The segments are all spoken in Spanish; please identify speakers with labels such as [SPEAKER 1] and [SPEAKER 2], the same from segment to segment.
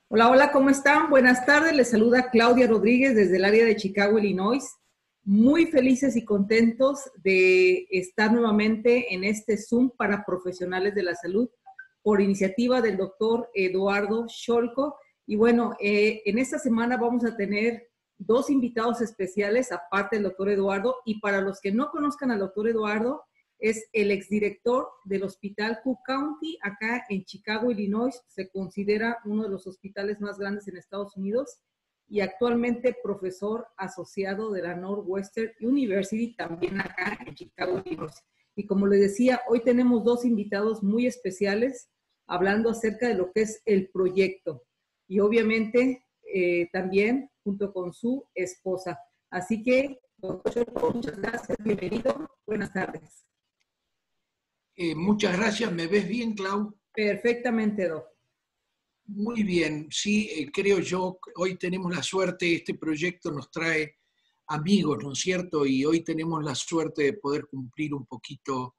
[SPEAKER 1] Hola, hola, ¿cómo están? Buenas tardes, les saluda Claudia Rodríguez desde el área de Chicago, Illinois. Muy felices y contentos de estar nuevamente en este Zoom para profesionales de la salud por iniciativa del doctor Eduardo Scholko. Y bueno, en esta semana vamos a tener dos invitados especiales, aparte del doctor Eduardo. Y para los que no conozcan al doctor Eduardo, es el exdirector del Hospital Cook County, acá en Chicago, Illinois. Se considera uno de los hospitales más grandes en Estados Unidos y actualmente profesor asociado de la Northwestern University, también acá en Chicago, Illinois. Y como les decía, hoy tenemos dos invitados muy especiales hablando acerca de lo que es el proyecto y obviamente también junto con su esposa. Así que, doctor, muchas gracias, bienvenido, buenas tardes.
[SPEAKER 2] Muchas gracias. ¿Me ves bien, Clau?
[SPEAKER 1] Perfectamente, Doc.
[SPEAKER 2] Muy bien. Sí, creo yo, hoy tenemos la suerte, este proyecto nos trae amigos, ¿no es cierto? Y hoy tenemos la suerte de poder cumplir un poquito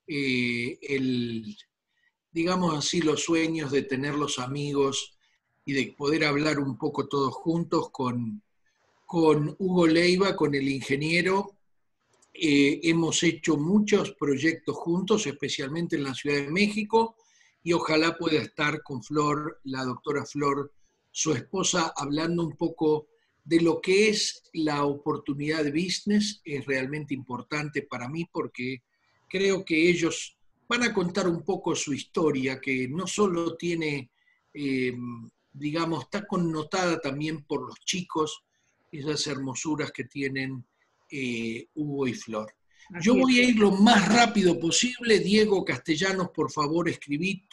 [SPEAKER 2] digamos así, los sueños de tener los amigos y de poder hablar un poco todos juntos con Hugo Leiva, con el ingeniero. Hemos hecho muchos proyectos juntos, especialmente en la Ciudad de México, y ojalá pueda estar con Flor, la doctora Flor, su esposa, hablando un poco de lo que es la oportunidad de business. Es realmente importante para mí porque creo que ellos van a contar un poco su historia, que no solo tiene, eh, digamos, está connotada también por los chicos, esas hermosuras que tienen Hugo y Flor. Yo
[SPEAKER 1] Así es.
[SPEAKER 2] voy a ir lo más rápido posible. Diego Castellanos, por favor, escribí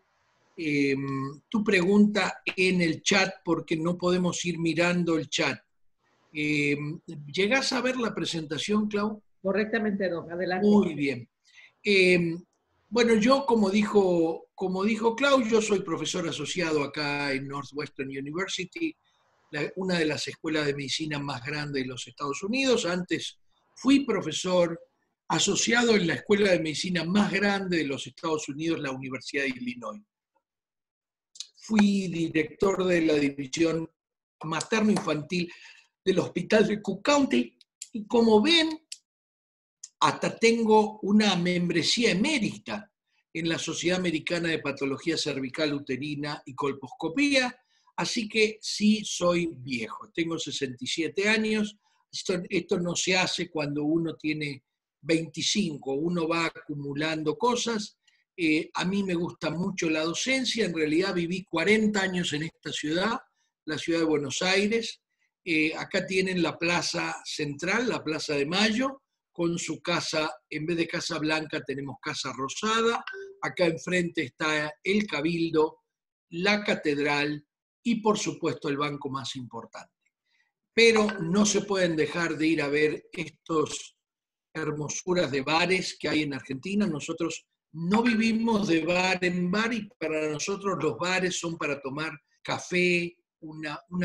[SPEAKER 2] tu pregunta en el chat porque no podemos ir mirando el chat. Eh, ¿Llegás a ver la presentación, Clau?
[SPEAKER 1] Correctamente, Doc. Adelante.
[SPEAKER 2] Muy bien. Eh, bueno, yo, como dijo Clau, yo soy profesor asociado acá en Northwestern University, una de las escuelas de medicina más grandes de los Estados Unidos. Antes fui profesor asociado en la escuela de medicina más grande de los Estados Unidos, la Universidad de Illinois. Fui director de la división materno-infantil del Hospital de Cook County y, como ven, hasta tengo una membresía emérita en la Sociedad Americana de Patología Cervical Uterina y Colposcopía, así que sí soy viejo, tengo 67 años, esto no se hace cuando uno tiene 25, uno va acumulando cosas. A mí me gusta mucho la docencia, en realidad viví 40 años en esta ciudad, la ciudad de Buenos Aires. Acá tienen la plaza central, la Plaza de Mayo, con su casa, en vez de Casa Blanca tenemos Casa Rosada, acá enfrente está el Cabildo, la Catedral y por supuesto el banco más importante. Pero no se pueden dejar de ir a ver estos hermosuras de bares que hay en Argentina. Nosotros no vivimos de bar en bar y para nosotros los bares son para tomar café, una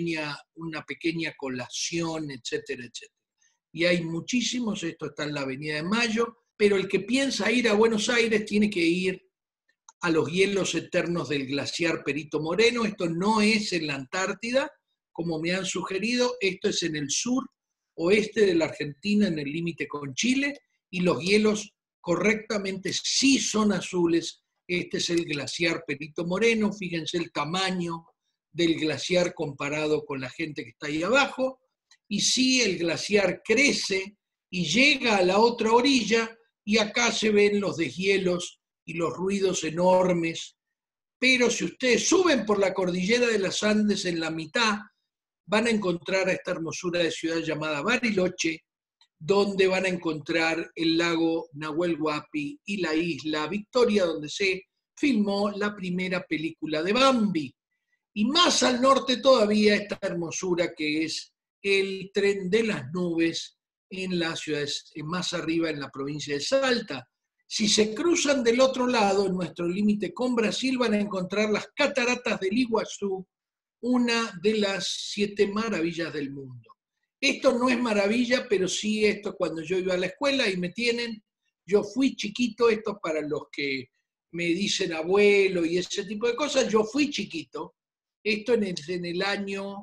[SPEAKER 2] pequeña colación, etcétera, etcétera. Y hay muchísimos, esto está en la Avenida de Mayo, pero el que piensa ir a Buenos Aires tiene que ir a los hielos eternos del glaciar Perito Moreno. Esto no es en la Antártida, como me han sugerido, esto es en el sur oeste de la Argentina, en el límite con Chile, y los hielos correctamente sí son azules. Este es el glaciar Perito Moreno, fíjense el tamaño del glaciar comparado con la gente que está ahí abajo, y sí el glaciar crece y llega a la otra orilla, y acá se ven los deshielos y los ruidos enormes. Pero si ustedes suben por la cordillera de los Andes en la mitad, van a encontrar a esta hermosura de ciudad llamada Bariloche, donde van a encontrar el lago Nahuel Huapi y la isla Victoria, donde se filmó la primera película de Bambi. Y más al norte todavía esta hermosura que es el Tren de las Nubes en las ciudades más arriba en la provincia de Salta. Si se cruzan del otro lado, en nuestro límite con Brasil, van a encontrar las cataratas del Iguazú, una de las 7 maravillas del mundo. Esto no es maravilla, pero sí esto cuando yo iba a la escuela y me tienen, yo fui chiquito, esto para los que me dicen abuelo y ese tipo de cosas, yo fui chiquito Esto en el año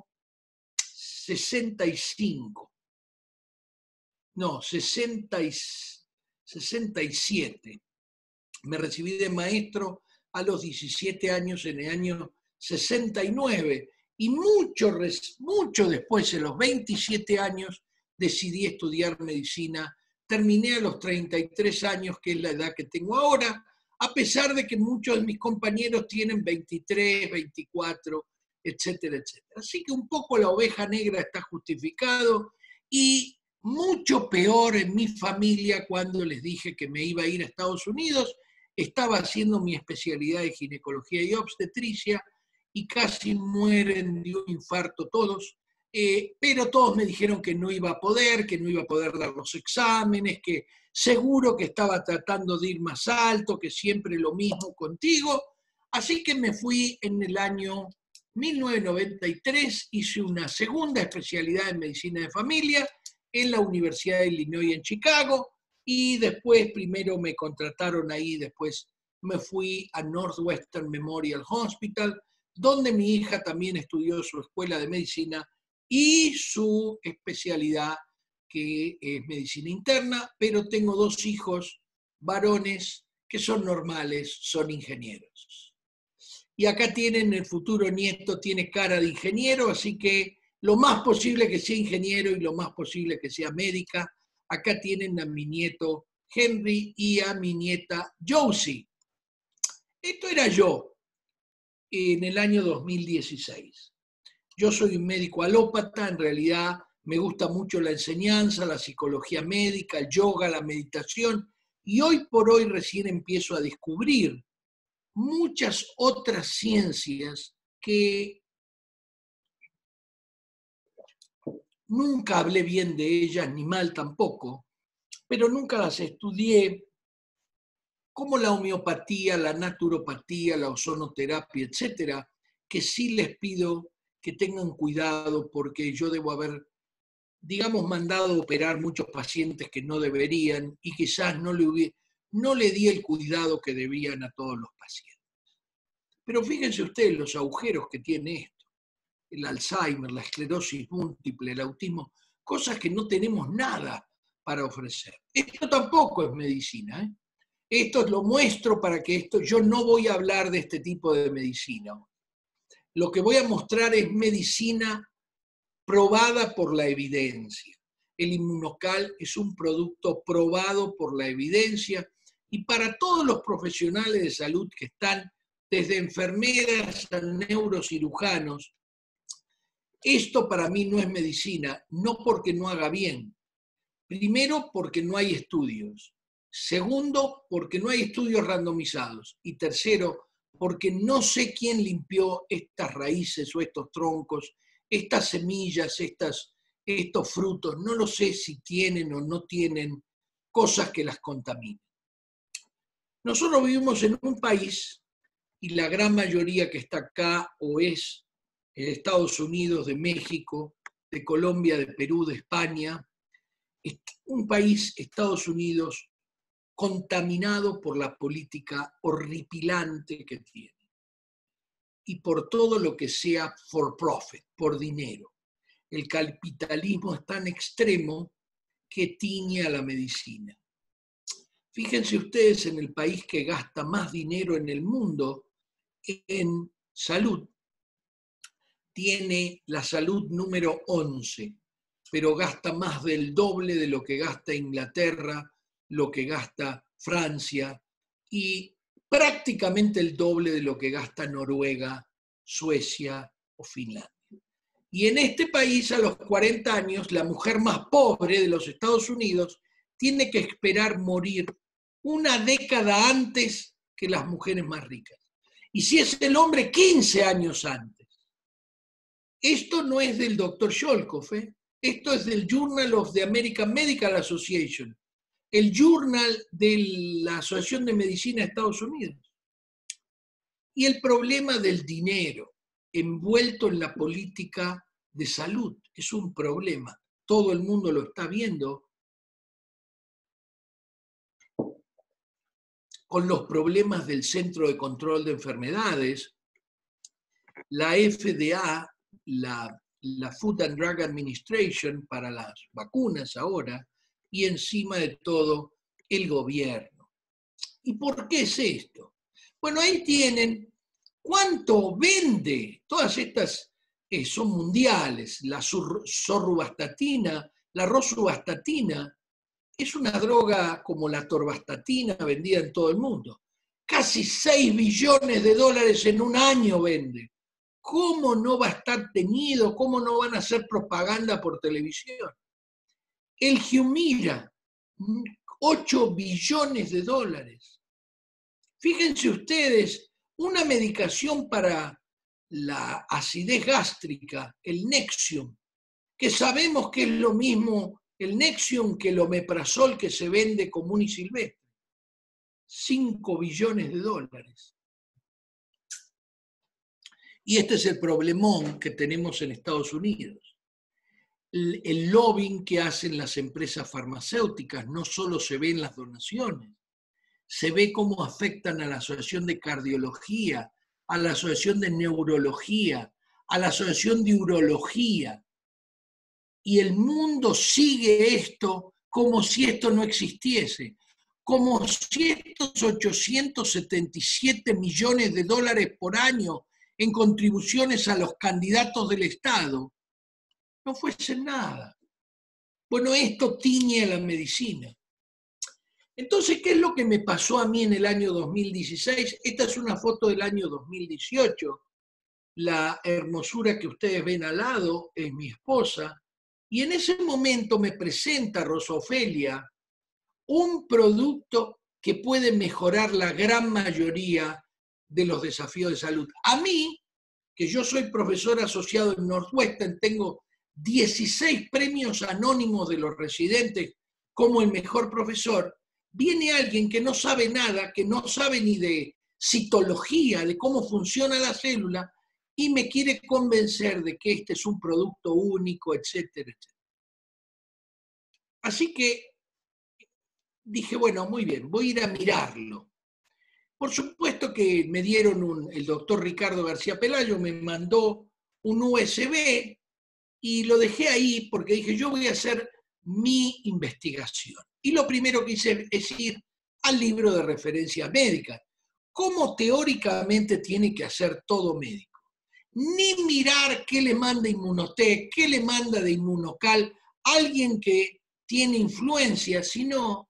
[SPEAKER 2] 65. No, 67. Me recibí de maestro a los 17 años en el año 69 y mucho después, en los 27 años, decidí estudiar medicina. Terminé a los 33 años, que es la edad que tengo ahora, a pesar de que muchos de mis compañeros tienen 23, 24, etcétera, etcétera. Así que un poco la oveja negra está justificado y mucho peor en mi familia cuando les dije que me iba a ir a Estados Unidos. Estaba haciendo mi especialidad de ginecología y obstetricia y casi mueren de un infarto todos, pero todos me dijeron que no iba a poder, que no iba a poder dar los exámenes, que seguro que estaba tratando de ir más alto, que siempre lo mismo contigo. Así que me fui en el año 1993, hice una segunda especialidad en medicina de familia en la Universidad de Illinois en Chicago, y después primero me contrataron ahí, después me fui a Northwestern Memorial Hospital, donde mi hija también estudió su escuela de medicina y su especialidad, que es medicina interna, pero tengo dos hijos varones que son normales, son ingenieros. Y acá tienen, el futuro nieto tiene cara de ingeniero, así que lo más posible que sea ingeniero y lo más posible que sea médica. Acá tienen a mi nieto Henry y a mi nieta Josie. Esto era yo en el año 2016. Yo soy un médico alópata, en realidad me gusta mucho la enseñanza, la psicología médica, el yoga, la meditación, y hoy por hoy recién empiezo a descubrir muchas otras ciencias que nunca hablé bien de ellas, ni mal tampoco, pero nunca las estudié, como la homeopatía, la naturopatía, la ozonoterapia, etcétera, que sí les pido que tengan cuidado porque yo debo haber, digamos, mandado a operar muchos pacientes que no deberían y quizás no le di el cuidado que debían a todos los pacientes. Pero fíjense ustedes los agujeros que tiene esto: el Alzheimer, la esclerosis múltiple, el autismo, cosas que no tenemos nada para ofrecer. Esto tampoco es medicina, ¿eh? Esto lo muestro para que yo no voy a hablar de este tipo de medicina. Lo que voy a mostrar es medicina probada por la evidencia. El Inmunocal es un producto probado por la evidencia, y para todos los profesionales de salud que están, desde enfermeras a neurocirujanos, esto para mí no es medicina, no porque no haga bien. Primero, porque no hay estudios. Segundo, porque no hay estudios randomizados. Y tercero, porque no sé quién limpió estas raíces o estos troncos, estas semillas, estos frutos. No lo sé si tienen o no tienen cosas que las contaminen. Nosotros vivimos en un país, y la gran mayoría que está acá o es de Estados Unidos, de México, de Colombia, de Perú, de España, un país, Estados Unidos, contaminado por la política horripilante que tiene y por todo lo que sea for profit, por dinero. El capitalismo es tan extremo que tiñe a la medicina. Fíjense ustedes en el país que gasta más dinero en el mundo en salud. Tiene la salud número 11, pero gasta más del doble de lo que gasta Inglaterra, lo que gasta Francia, y prácticamente el doble de lo que gasta Noruega, Suecia o Finlandia. Y en este país, a los 40 años, la mujer más pobre de los Estados Unidos tiene que esperar morir una década antes que las mujeres más ricas. Y si es el hombre, 15 años antes. Esto no es del doctor Sholkoff, ¿eh? Esto es del Journal of the American Medical Association, el journal de la Asociación de Medicina de Estados Unidos. Y el problema del dinero envuelto en la política de salud es un problema. Todo el mundo lo está viendo con los problemas del Centro de Control de Enfermedades, la FDA, la Food and Drug Administration para las vacunas ahora, y encima de todo el gobierno. ¿Y por qué es esto? Bueno, ahí tienen cuánto vende. Todas estas son mundiales. La sorruvastatina, la rosuvastatina, es una droga como la torvastatina vendida en todo el mundo. Casi 6 billones de dólares en un año vende. ¿Cómo no va a estar teñido? ¿Cómo no van a hacer propaganda por televisión? El Humira, 8 billones de dólares. Fíjense ustedes, una medicación para la acidez gástrica, el Nexium, que sabemos que es lo mismo el Nexium que el omeprazol que se vende común y silvestre. 5 billones de dólares. Y este es el problemón que tenemos en Estados Unidos. El lobbying que hacen las empresas farmacéuticas no solo se ve en las donaciones, se ve cómo afectan a la Asociación de Cardiología, a la Asociación de Neurología, a la Asociación de Urología. Y el mundo sigue esto como si esto no existiese, como si estos 877 millones de dólares por año en contribuciones a los candidatos del Estado no fuesen nada. Bueno, esto tiñe a la medicina. Entonces, ¿qué es lo que me pasó a mí en el año 2016? Esta es una foto del año 2018. La hermosura que ustedes ven al lado es mi esposa. Y en ese momento me presenta Rosa Ofelia un producto que puede mejorar la gran mayoría de los desafíos de salud. A mí, que yo soy profesor asociado en Northwestern, tengo 16 premios anónimos de los residentes como el mejor profesor, viene alguien que no sabe nada, que no sabe ni de citología, de cómo funciona la célula, y me quiere convencer de que este es un producto único, etcétera, etcétera. Así que dije, bueno, muy bien, voy a ir a mirarlo. Por supuesto que me dieron el doctor Ricardo García Pelayo me mandó un USB y lo dejé ahí porque dije, yo voy a hacer mi investigación. Y lo primero que hice es ir al libro de referencia médica. ¿Cómo teóricamente tiene que hacer todo médico? Ni mirar qué le manda Inmunotech, qué le manda de Inmunocal, alguien que tiene influencia, sino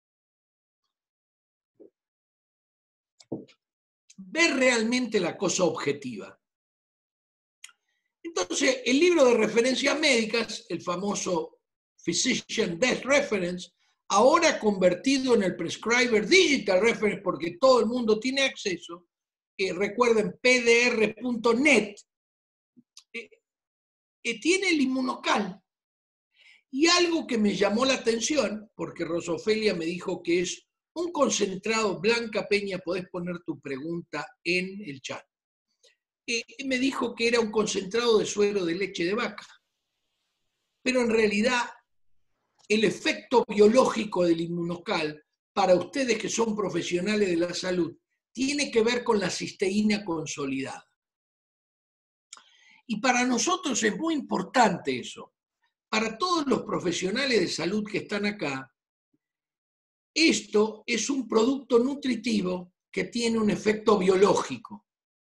[SPEAKER 2] ver realmente la cosa objetiva. Entonces, el libro de referencias médicas, el famoso Physician Death Reference, ahora convertido en el Prescriber Digital Reference, porque todo el mundo tiene acceso, recuerden, pdr.net, tiene el Inmunocal. Y algo que me llamó la atención, porque Rosa Ofelia me dijo que es un concentrado, Blanca Peña, podés poner tu pregunta en el chat. Me dijo que era un concentrado de suero de leche de vaca. Pero en realidad, el efecto biológico del Inmunocal, para ustedes que son profesionales de la salud, tiene que ver con la cisteína consolidada. Y para nosotros es muy importante eso. Para todos los profesionales de salud que están acá, esto es un producto nutritivo que tiene un efecto biológico.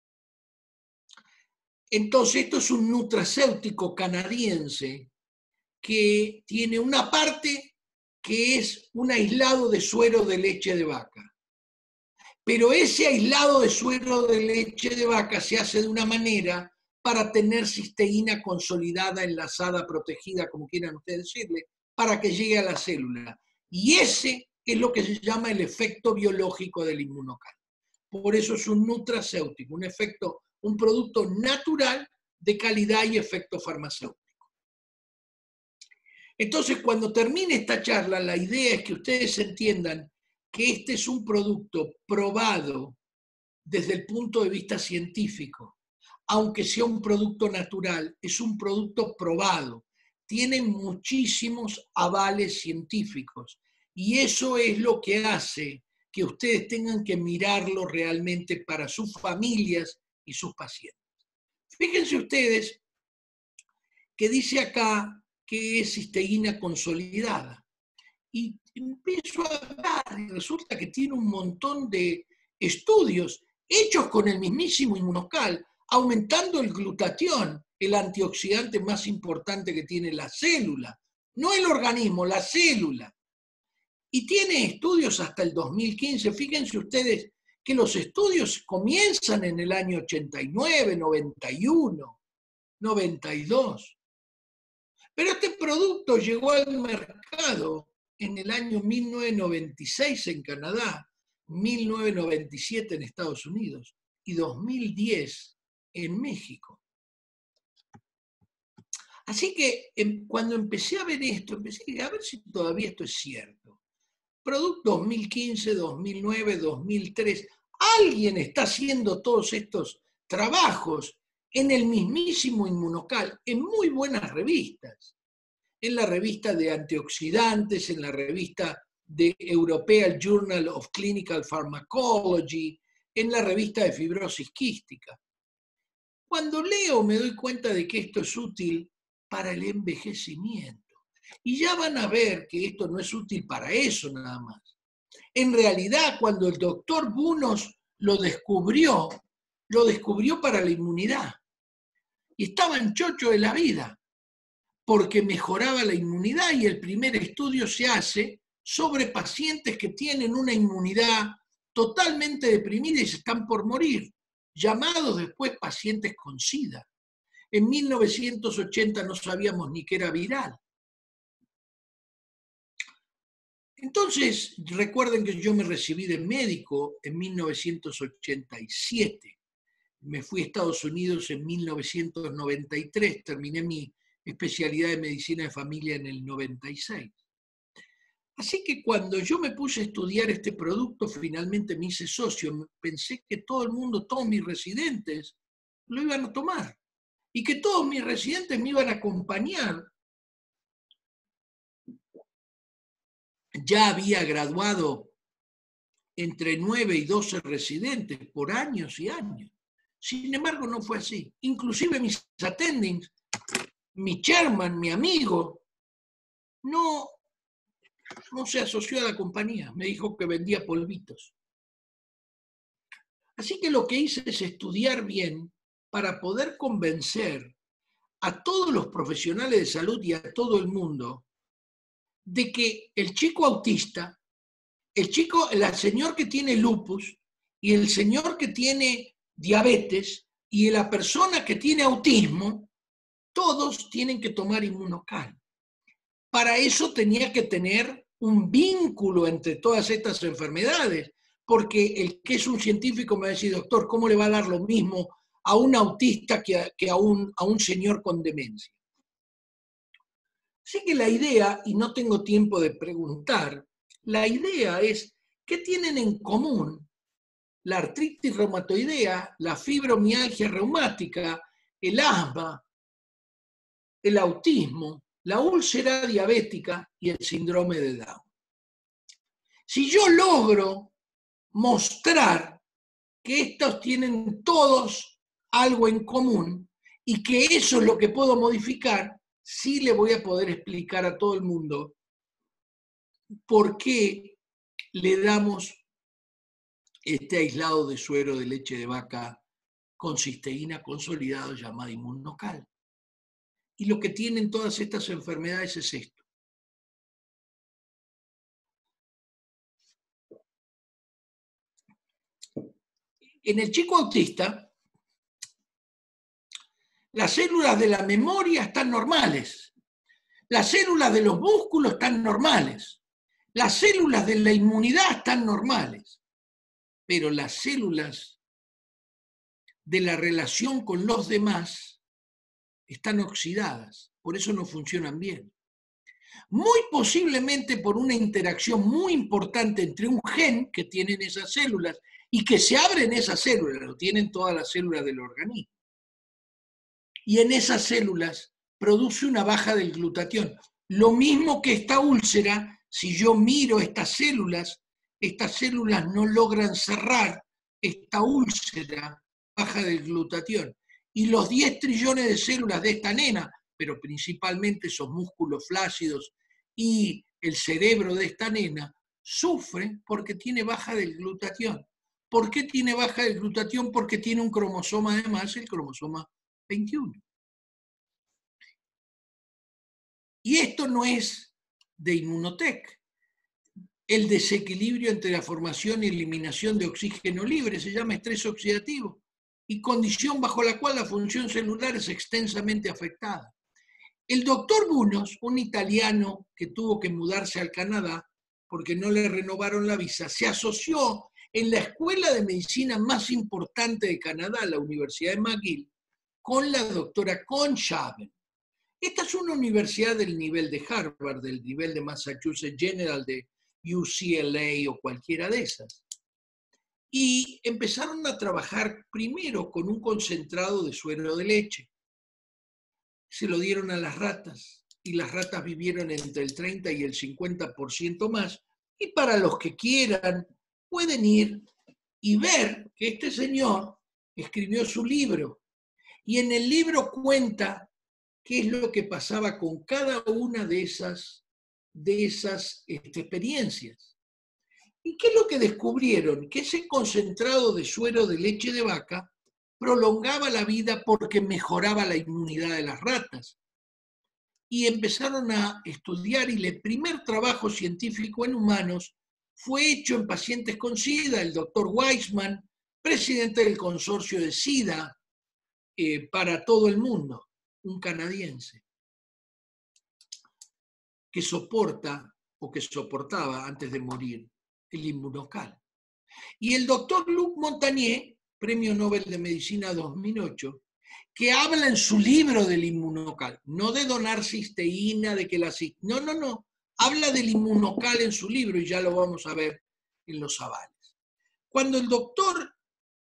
[SPEAKER 2] Entonces, esto es un nutracéutico canadiense que tiene una parte que es un aislado de suero de leche de vaca. Pero ese aislado de suero de leche de vaca se hace de una manera para tener cisteína consolidada, enlazada, protegida, como quieran ustedes decirle, para que llegue a la célula. Y ese es lo que se llama el efecto biológico del Inmunocal. Por eso es un nutracéutico, un producto natural de calidad y efecto farmacéutico. Entonces, cuando termine esta charla, la idea es que ustedes entiendan que este es un producto probado desde el punto de vista científico. Aunque sea un producto natural, es un producto probado. Tiene muchísimos avales científicos. Y eso es lo que hace que ustedes tengan que mirarlo realmente para sus familias y sus pacientes. Fíjense ustedes que dice acá que es cisteína consolidada. Y empiezo a hablar y resulta que tiene un montón de estudios hechos con el mismísimo inmunocal, aumentando el glutatión, el antioxidante más importante que tiene la célula, no el organismo, la célula. Y tiene estudios hasta el 2015. Fíjense ustedes que los estudios comienzan en el año 89, 91, 92. Pero este producto llegó al mercado en el año 1996 en Canadá, 1997 en Estados Unidos y 2010 en México. Así que cuando empecé a ver esto, empecé a ver si todavía esto es cierto. Producto 2015, 2009, 2003. Alguien está haciendo todos estos trabajos en el mismísimo Inmunocal, en muy buenas revistas. En la revista de antioxidantes, en la revista de European Journal of Clinical Pharmacology, en la revista de fibrosis quística. Cuando leo me doy cuenta de que esto es útil para el envejecimiento. Y ya van a ver que esto no es útil para eso nada más. En realidad, cuando el doctor Bunos lo descubrió para la inmunidad. Y estaba en chocho de la vida, porque mejoraba la inmunidad y el primer estudio se hace sobre pacientes que tienen una inmunidad totalmente deprimida y se están por morir, llamados después pacientes con SIDA. En 1980 no sabíamos ni que era viral. Entonces, recuerden que yo me recibí de médico en 1987. Me fui a Estados Unidos en 1993, terminé mi especialidad de medicina de familia en el 96. Así que cuando yo me puse a estudiar este producto, finalmente me hice socio, pensé que todo el mundo, todos mis residentes, lo iban a tomar y que todos mis residentes me iban a acompañar. Ya había graduado entre 9 y 12 residentes por años y años. Sin embargo, no fue así. Inclusive mis attendings, mi chairman, mi amigo, no se asoció a la compañía. Me dijo que vendía polvitos. Así que lo que hice es estudiar bien para poder convencer a todos los profesionales de salud y a todo el mundo de que el chico autista, el señor que tiene lupus y el señor que tiene diabetes y la persona que tiene autismo, todos tienen que tomar Inmunocal. Para eso tenía que tener un vínculo entre todas estas enfermedades, porque el que es un científico me va a decir, doctor, ¿cómo le va a dar lo mismo a un autista que a un señor con demencia? Así que la idea, y no tengo tiempo de preguntar, la idea es, ¿qué tienen en común la artritis reumatoidea, la fibromialgia reumática, el asma, el autismo, la úlcera diabética y el síndrome de Down? Si yo logro mostrar que estos tienen todos algo en común y que eso es lo que puedo modificar, sí le voy a poder explicar a todo el mundo por qué le damos este aislado de suero de leche de vaca con cisteína consolidado llamado Inmunocal. Y lo que tienen todas estas enfermedades es esto. En el chico autista, las células de la memoria están normales, las células de los músculos están normales, las células de la inmunidad están normales, pero las células de la relación con los demás están oxidadas, por eso no funcionan bien. Muy posiblemente por una interacción muy importante entre un gen que tienen esas células y que se abren esas células, lo tienen todas las células del organismo. Y en esas células produce una baja del glutatión. Lo mismo que esta úlcera, si yo miro estas células no logran cerrar esta úlcera baja del glutatión. Y los 10 trillones de células de esta nena, pero principalmente esos músculos flácidos y el cerebro de esta nena, sufre porque tiene baja del glutatión. ¿Por qué tiene baja del glutatión? Porque tiene un cromosoma además, el cromosoma 21. Y esto no es de Inmunotech. El desequilibrio entre la formación y eliminación de oxígeno libre se llama estrés oxidativo y condición bajo la cual la función celular es extensamente afectada. El doctor Bunos, un italiano que tuvo que mudarse al Canadá porque no le renovaron la visa, se asoció en la escuela de medicina más importante de Canadá, la Universidad de McGill, con la doctora Conshaven. Esta es una universidad del nivel de Harvard, del nivel de Massachusetts General, de UCLA o cualquiera de esas. Y empezaron a trabajar primero con un concentrado de suero de leche. Se lo dieron a las ratas y las ratas vivieron entre el 30 y el 50% más. Y para los que quieran, pueden ir y ver que este señor escribió su libro. Y en el libro cuenta qué es lo que pasaba con cada una de esas experiencias. ¿Y qué es lo que descubrieron? Que ese concentrado de suero de leche de vaca prolongaba la vida porque mejoraba la inmunidad de las ratas. Y empezaron a estudiar y el primer trabajo científico en humanos fue hecho en pacientes con SIDA. El doctor Weissman, presidente del consorcio de SIDA para todo el mundo, un canadiense, que soporta o que soportaba antes de morir el Inmunocal. Y el doctor Luc Montagnier, Premio Nobel de Medicina 2008, que habla en su libro del Inmunocal, no de donar cisteína, de que la no, habla del Inmunocal en su libro y ya lo vamos a ver en los avales. Cuando el doctor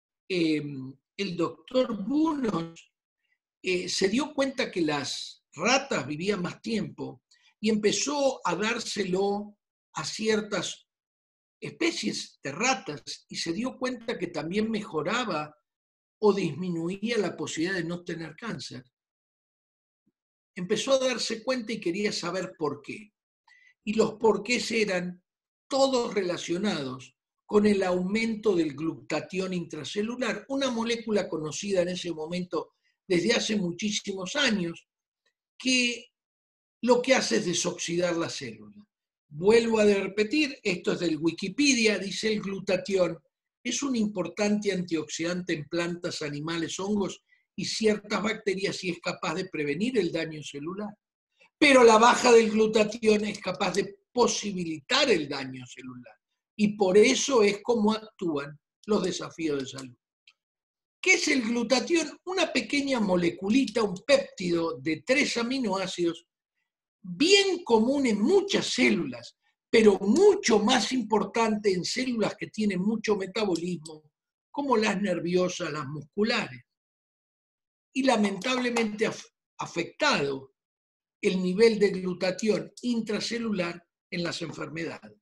[SPEAKER 2] Bunos se dio cuenta que las ratas vivían más tiempo y empezó a dárselo a ciertas especies de ratas y se dio cuenta que también mejoraba o disminuía la posibilidad de no tener cáncer. Empezó a darse cuenta y quería saber por qué. Y los porqués eran todos relacionados con el aumento del glutatión intracelular, una molécula conocida en ese momento desde hace muchísimos años, que lo que hace es desoxidar la célula. Vuelvo a repetir, esto es del Wikipedia, dice el glutatión es un importante antioxidante en plantas, animales, hongos y ciertas bacterias y es capaz de prevenir el daño celular. Pero la baja del glutatión es capaz de posibilitar el daño celular. Y por eso es como actúan los desafíos de salud. ¿Qué es el glutatión? Una pequeña moleculita, un péptido de 3 aminoácidos, bien común en muchas células, pero mucho más importante en células que tienen mucho metabolismo, como las nerviosas, las musculares. Y lamentablemente afectado el nivel de glutatión intracelular en las enfermedades.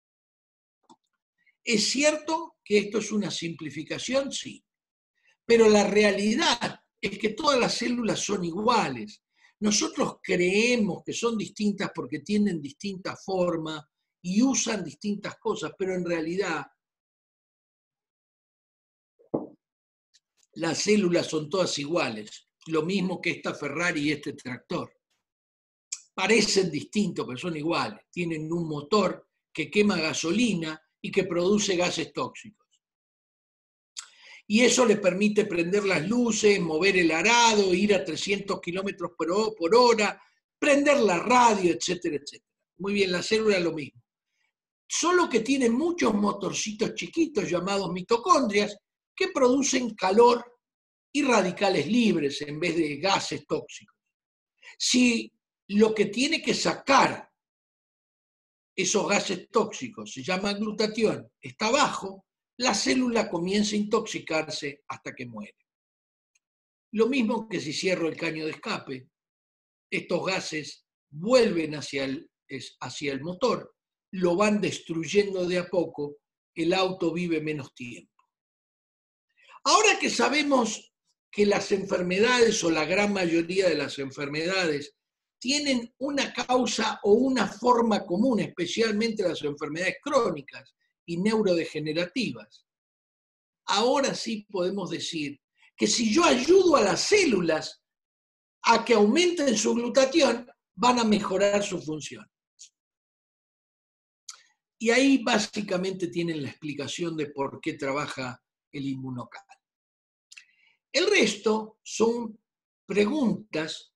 [SPEAKER 2] ¿Es cierto que esto es una simplificación? Sí. Pero la realidad es que todas las células son iguales. Nosotros creemos que son distintas porque tienen distinta forma y usan distintas cosas, pero en realidad las células son todas iguales, lo mismo que esta Ferrari y este tractor. Parecen distintos, pero son iguales. Tienen un motor que quema gasolina y que produce gases tóxicos. Y eso le permite prender las luces, mover el arado, ir a 300 kilómetros por hora, prender la radio, etcétera, etcétera. Muy bien, la célula es lo mismo. Solo que tiene muchos motorcitos chiquitos llamados mitocondrias que producen calor y radicales libres en vez de gases tóxicos. Si lo que tiene que sacar esos gases tóxicos se llama glutatión, está bajo, la célula comienza a intoxicarse hasta que muere. Lo mismo que si cierro el caño de escape, estos gases vuelven hacia el motor, lo van destruyendo de a poco, el auto vive menos tiempo. Ahora que sabemos que las enfermedades o la gran mayoría de las enfermedades tienen una causa o una forma común, especialmente las enfermedades crónicas y neurodegenerativas. Ahora sí podemos decir que si yo ayudo a las células a que aumenten su glutatión, van a mejorar su función. Y ahí básicamente tienen la explicación de por qué trabaja el inmunocal. El resto son preguntas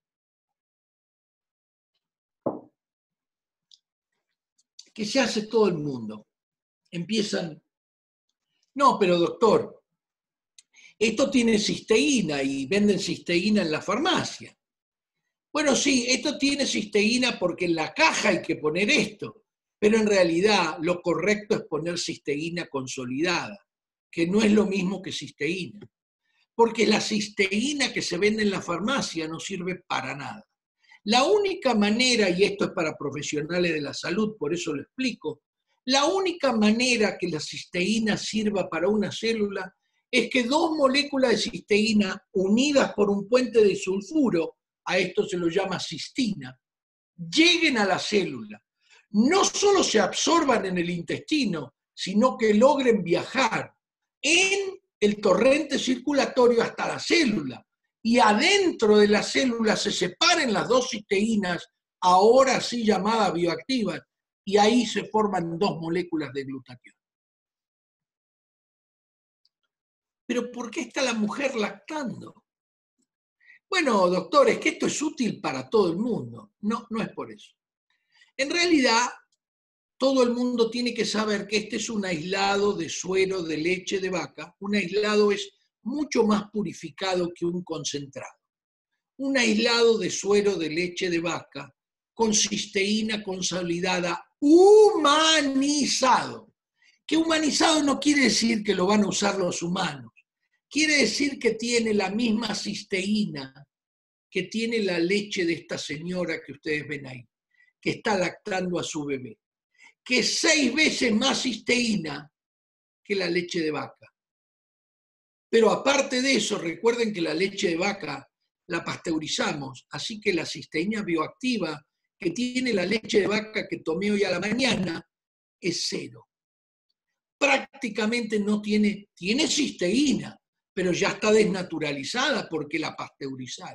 [SPEAKER 2] que se hace todo el mundo. Empiezan, no, pero doctor, esto tiene cisteína y venden cisteína en la farmacia. Bueno, sí, esto tiene cisteína porque en la caja hay que poner esto, pero en realidad lo correcto es poner cisteína consolidada, que no es lo mismo que cisteína, porque la cisteína que se vende en la farmacia no sirve para nada. La única manera, y esto es para profesionales de la salud, por eso lo explico, la única manera que la cisteína sirva para una célula es que dos moléculas de cisteína unidas por un puente de sulfuro, a esto se lo llama cistina, lleguen a la célula. No solo se absorban en el intestino, sino que logren viajar en el torrente circulatorio hasta la célula. Y adentro de la célula se separen las dos cisteínas, ahora sí llamadas bioactivas, y ahí se forman dos moléculas de glutatión. Pero ¿por qué está la mujer lactando? Bueno, doctor, es que esto es útil para todo el mundo. No, no es por eso. En realidad, todo el mundo tiene que saber que este es un aislado de suero de leche de vaca. Un aislado es mucho más purificado que un concentrado. Un aislado de suero de leche de vaca con cisteína consolidada humanizado. Que humanizado no quiere decir que lo van a usar los humanos. Quiere decir que tiene la misma cisteína que tiene la leche de esta señora que ustedes ven ahí, que está lactando a su bebé, que es 6 veces más cisteína que la leche de vaca. Pero aparte de eso, recuerden que la leche de vaca la pasteurizamos, así que la cisteína bioactiva que tiene la leche de vaca que tomé hoy a la mañana es 0. Prácticamente no tiene cisteína, pero ya está desnaturalizada porque la pasteurizaron.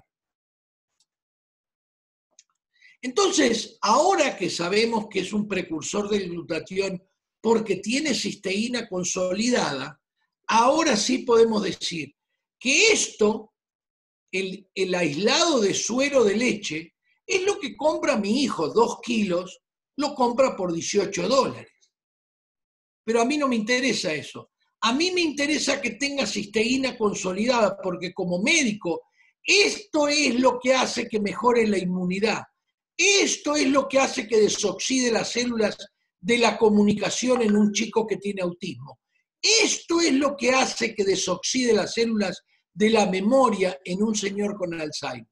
[SPEAKER 2] Entonces, ahora que sabemos que es un precursor del glutatión porque tiene cisteína consolidada, ahora sí podemos decir que esto, el aislado de suero de leche, es lo que compra mi hijo, 2 kilos, lo compra por $18. Pero a mí no me interesa eso. A mí me interesa que tenga cisteína consolidada, porque como médico, esto es lo que hace que mejore la inmunidad. Esto es lo que hace que desoxide las células de la comunicación en un chico que tiene autismo. Esto es lo que hace que desoxide las células de la memoria en un señor con Alzheimer.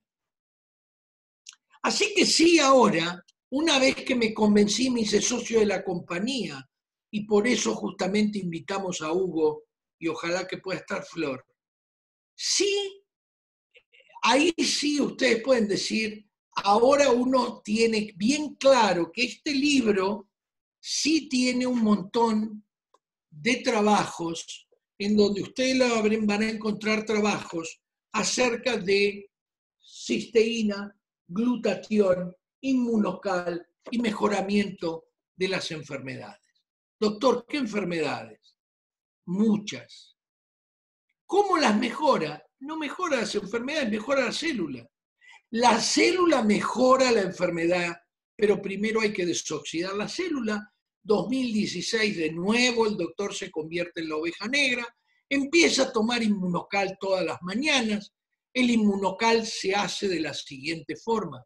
[SPEAKER 2] Así que sí, ahora, una vez que me convencí, me hice socio de la compañía, y por eso justamente invitamos a Hugo, y ojalá que pueda estar Flor. Sí, ahí sí ustedes pueden decir, ahora uno tiene bien claro que este libro sí tiene un montón de trabajos en donde ustedes van a encontrar trabajos acerca de cisteína, glutatión, inmunocal y mejoramiento de las enfermedades. Doctor, ¿qué enfermedades? Muchas. ¿Cómo las mejora? No mejora las enfermedades, mejora la célula. La célula mejora la enfermedad, pero primero hay que desoxidar la célula. 2016 de nuevo el doctor se convierte en la oveja negra, empieza a tomar inmunocal todas las mañanas. El inmunocal se hace de la siguiente forma.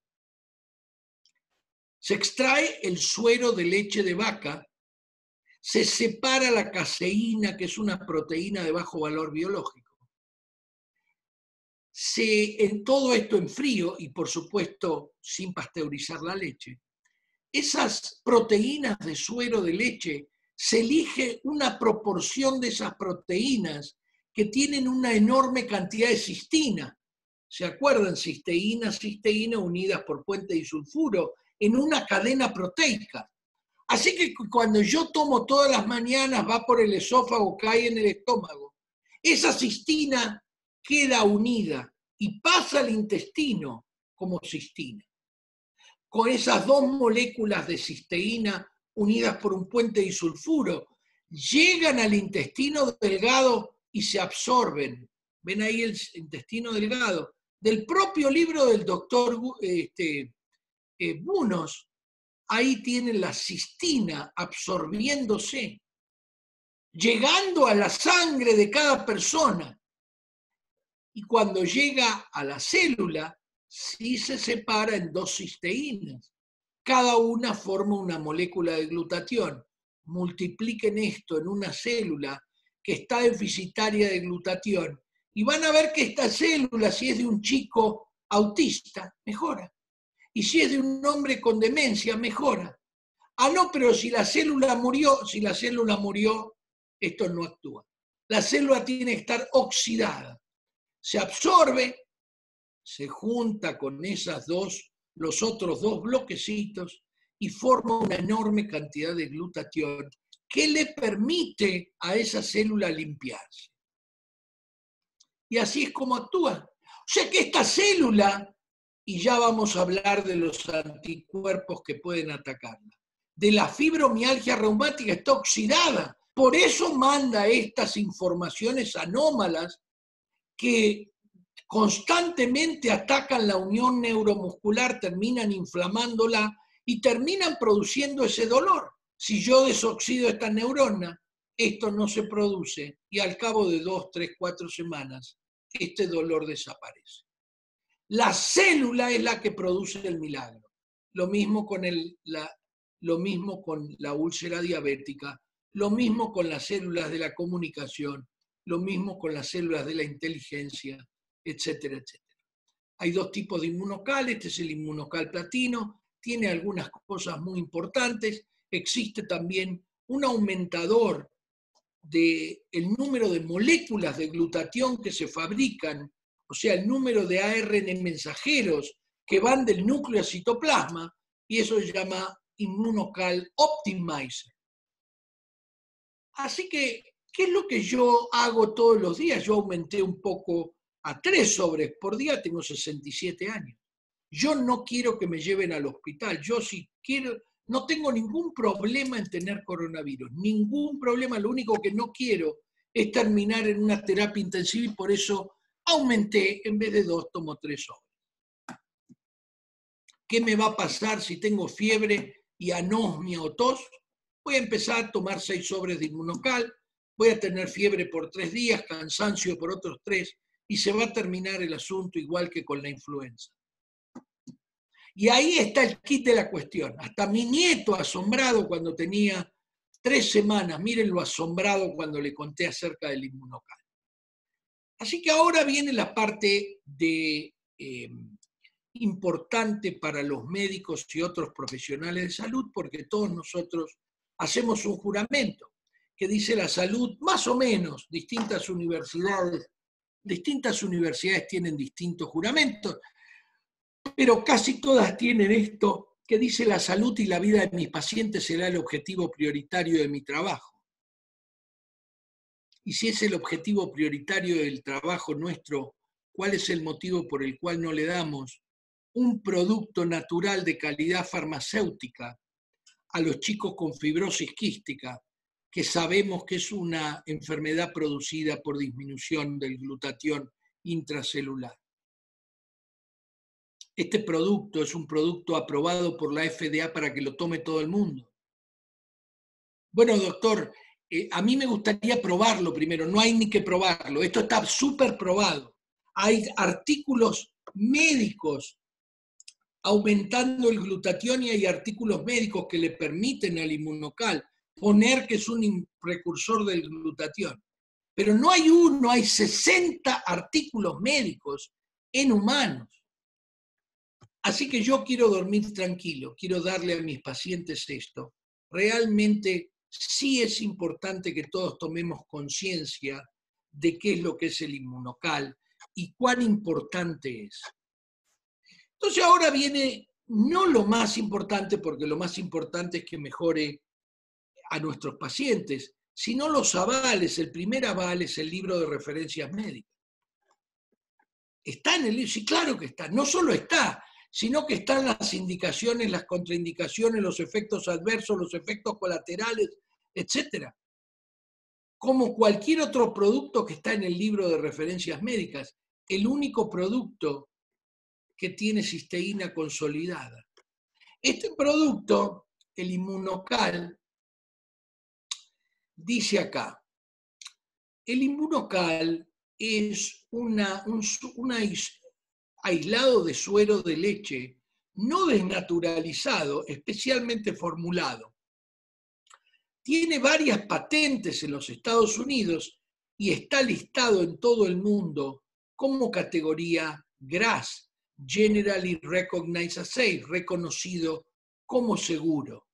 [SPEAKER 2] Se extrae el suero de leche de vaca, se separa la caseína, que es una proteína de bajo valor biológico. En todo esto en frío y por supuesto sin pasteurizar la leche, esas proteínas de suero de leche, se elige una proporción de esas proteínas que tienen una enorme cantidad de cistina. ¿Se acuerdan? Cisteína, cisteína unidas por puente disulfuro en una cadena proteica. Así que cuando yo tomo todas las mañanas, va por el esófago, cae en el estómago. Esa cistina queda unida y pasa al intestino como cistina. Con esas dos moléculas de cisteína unidas por un puente disulfuro, llegan al intestino delgado y se absorben. ¿Ven ahí el intestino delgado? Del propio libro del doctor Bunos, ahí tienen la cistina absorbiéndose, llegando a la sangre de cada persona. Y cuando llega a la célula, sí se separa en dos cisteínas. Cada una forma una molécula de glutatión. Multipliquen esto en una célula que está deficitaria de glutatión y van a ver que esta célula, si es de un chico autista, mejora. Y si es de un hombre con demencia, mejora. Ah, no, pero si la célula murió, esto no actúa. La célula tiene que estar oxidada. Se absorbe, se junta con los otros dos bloquecitos y forma una enorme cantidad de glutatión que le permite a esa célula limpiarse. Y así es como actúa. O sea que esta célula, y ya vamos a hablar de los anticuerpos que pueden atacarla, de la fibromialgia reumática, está oxidada. Por eso manda estas informaciones anómalas que constantemente atacan la unión neuromuscular, terminan inflamándola y terminan produciendo ese dolor. Si yo desoxido esta neurona, esto no se produce y al cabo de 2, 3, 4 semanas, este dolor desaparece. La célula es la que produce el milagro. Lo mismo con la úlcera diabética, lo mismo con las células de la comunicación, lo mismo con las células de la inteligencia, etcétera, etcétera. Hay dos tipos de inmunocal, este es el inmunocal platino, tiene algunas cosas muy importantes, existe también un aumentador del número de moléculas de glutatión que se fabrican, o sea, el número de ARN mensajeros que van del núcleo al citoplasma, y eso se llama Immunocal Optimizer. Así que, ¿qué es lo que yo hago todos los días? Yo aumenté un poco a 3 sobres por día, tengo 67 años. Yo no quiero que me lleven al hospital, yo sí quiero, no tengo ningún problema en tener coronavirus, ningún problema, lo único que no quiero es terminar en una terapia intensiva y por eso aumenté, en vez de 2, tomo 3 sobres. ¿Qué me va a pasar si tengo fiebre y anosmia o tos? Voy a empezar a tomar 6 sobres de Immunocal, voy a tener fiebre por 3 días, cansancio por otros 3, y se va a terminar el asunto igual que con la influenza. Y ahí está el kit de la cuestión. Hasta mi nieto, asombrado cuando tenía 3 semanas, miren lo asombrado cuando le conté acerca del Immunocal. Así que ahora viene la parte importante para los médicos y otros profesionales de salud, porque todos nosotros hacemos un juramento que dice la salud, más o menos, distintas universidades tienen distintos juramentos, pero casi todas tienen esto que dice la salud y la vida de mis pacientes será el objetivo prioritario de mi trabajo. Y si es el objetivo prioritario del trabajo nuestro, ¿cuál es el motivo por el cual no le damos un producto natural de calidad farmacéutica a los chicos con fibrosis quística, que sabemos que es una enfermedad producida por disminución del glutatión intracelular? Este producto es un producto aprobado por la FDA para que lo tome todo el mundo. Bueno, doctor, a mí me gustaría probarlo primero, no hay ni que probarlo, esto está súper probado. Hay artículos médicos aumentando el glutatión y hay artículos médicos que le permiten al Immunocal poner que es un precursor del glutatión. Pero no hay uno, hay 60 artículos médicos en humanos. Así que yo quiero dormir tranquilo, quiero darle a mis pacientes esto. Realmente sí es importante que todos tomemos conciencia de qué es lo que es el inmunocal y cuán importante es. Entonces ahora viene no lo más importante, porque lo más importante es que mejore a nuestros pacientes, sino los avales. El primer aval es el libro de referencias médicas. ¿Está en el libro? Sí, claro que está. No solo está, sino que están las indicaciones, las contraindicaciones, los efectos adversos, los efectos colaterales, etc. Como cualquier otro producto que está en el libro de referencias médicas, el único producto que tiene cisteína consolidada. Este producto, el Inmunocal, dice acá, el Inmunocal es un aislado de suero de leche no desnaturalizado, especialmente formulado. Tiene varias patentes en los Estados Unidos y está listado en todo el mundo como categoría GRAS, Generally Recognized as Safe, reconocido como seguro.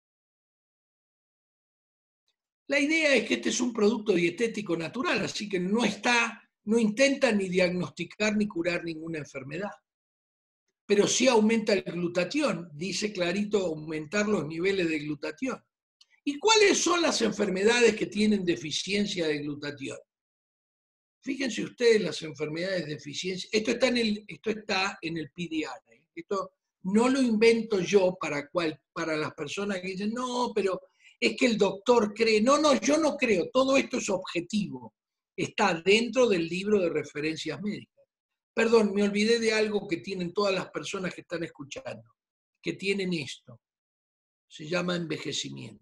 [SPEAKER 2] La idea es que este es un producto dietético natural, así que no intenta ni diagnosticar ni curar ninguna enfermedad. Pero sí aumenta el glutatión, dice clarito aumentar los niveles de glutatión. ¿Y cuáles son las enfermedades que tienen deficiencia de glutatión? Fíjense ustedes las enfermedades de deficiencia. Esto está en el PDR. Esto no lo invento yo para las personas que dicen, no, pero es que el doctor cree. No, yo no creo. Todo esto es objetivo. Está dentro del libro de referencias médicas. Perdón, me olvidé de algo que tienen todas las personas que están escuchando, que tienen esto. Se llama envejecimiento.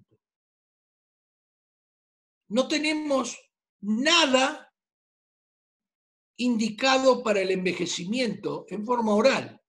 [SPEAKER 2] No tenemos nada indicado para el envejecimiento en forma oral.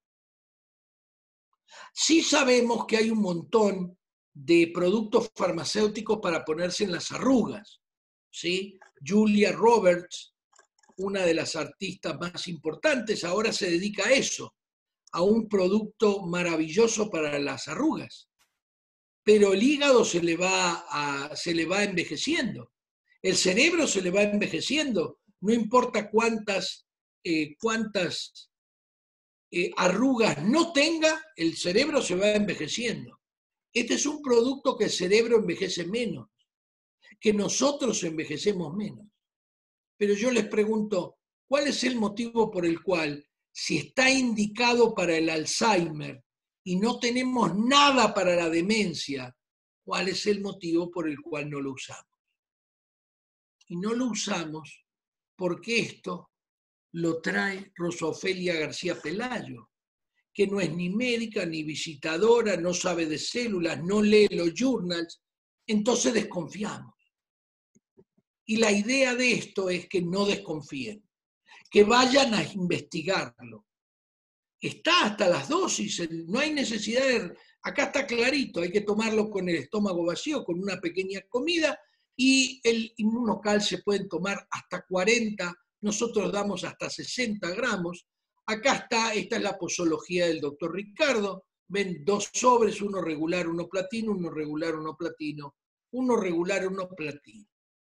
[SPEAKER 2] Sí sabemos que hay un montón de productos farmacéuticos para ponerse en las arrugas, ¿sí? Julia Roberts, una de las artistas más importantes, ahora se dedica a eso, a un producto maravilloso para las arrugas. Pero el hígado se le va envejeciendo, el cerebro se le va envejeciendo, no importa cuántas arrugas no tenga, el cerebro se va envejeciendo. Este es un producto que el cerebro envejece menos, que nosotros envejecemos menos. Pero yo les pregunto, ¿cuál es el motivo por el cual, si está indicado para el Alzheimer y no tenemos nada para la demencia, cuál es el motivo por el cual no lo usamos? Y no lo usamos porque esto lo trae Rosa Ofelia García Pelayo, que no es ni médica ni visitadora, no sabe de células, no lee los journals, entonces desconfiamos. Y la idea de esto es que no desconfíen, que vayan a investigarlo. Está hasta las dosis, no hay necesidad de... Acá está clarito, hay que tomarlo con el estómago vacío, con una pequeña comida, y el Inmunocal se pueden tomar hasta 40, nosotros damos hasta 60 gramos. Acá está, esta es la posología del doctor Ricardo, ven 2 sobres, uno regular, uno platino, uno regular, uno platino, uno regular, uno platino.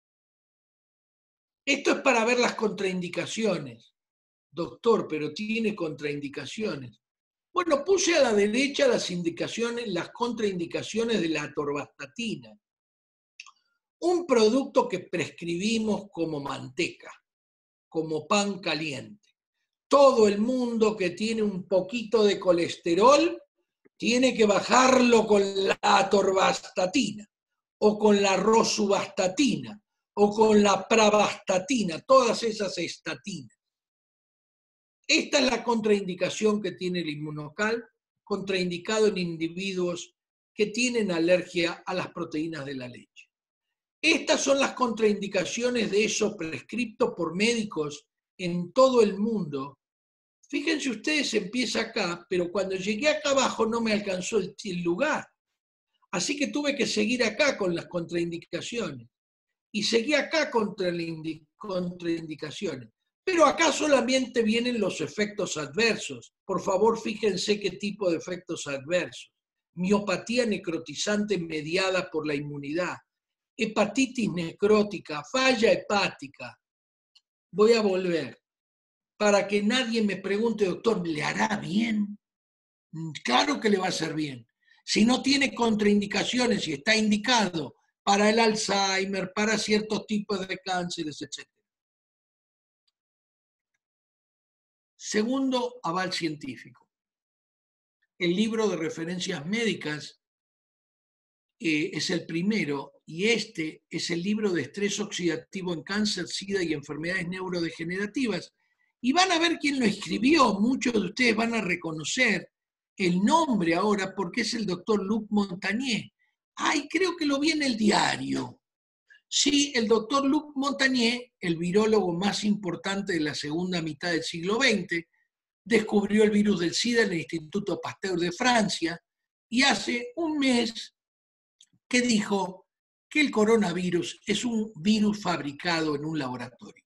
[SPEAKER 2] Esto es para ver las contraindicaciones. Doctor, pero tiene contraindicaciones. Bueno, puse a la derecha las indicaciones, las contraindicaciones de la atorvastatina. Un producto que prescribimos como manteca, como pan caliente. Todo el mundo que tiene un poquito de colesterol tiene que bajarlo con la atorvastatina, o con la rosuvastatina, o con la pravastatina, todas esas estatinas. Esta es la contraindicación que tiene el Inmunocal, contraindicado en individuos que tienen alergia a las proteínas de la leche. Estas son las contraindicaciones de eso prescripto por médicos en todo el mundo. Fíjense ustedes, empieza acá, pero cuando llegué acá abajo no me alcanzó el lugar. Así que tuve que seguir acá con las contraindicaciones. Y seguí acá contraindicaciones. Pero acá solamente vienen los efectos adversos. Por favor, fíjense qué tipo de efectos adversos. Miopatía necrotizante mediada por la inmunidad, hepatitis necrótica, falla hepática, voy a volver, para que nadie me pregunte, doctor, ¿le hará bien? Claro que le va a hacer bien. Si no tiene contraindicaciones y está indicado para el Alzheimer, para ciertos tipos de cánceres, etc. Segundo aval científico. El libro de referencias médicas es el primero, y este es el libro de estrés oxidativo en cáncer, SIDA y enfermedades neurodegenerativas. Y van a ver quién lo escribió. Muchos de ustedes van a reconocer el nombre ahora porque es el doctor Luc Montagnier. Ay, creo que lo vi en el diario. Sí, el doctor Luc Montagnier, el virólogo más importante de la segunda mitad del siglo XX, descubrió el virus del SIDA en el Instituto Pasteur de Francia y hace un mes que dijo que el coronavirus es un virus fabricado en un laboratorio.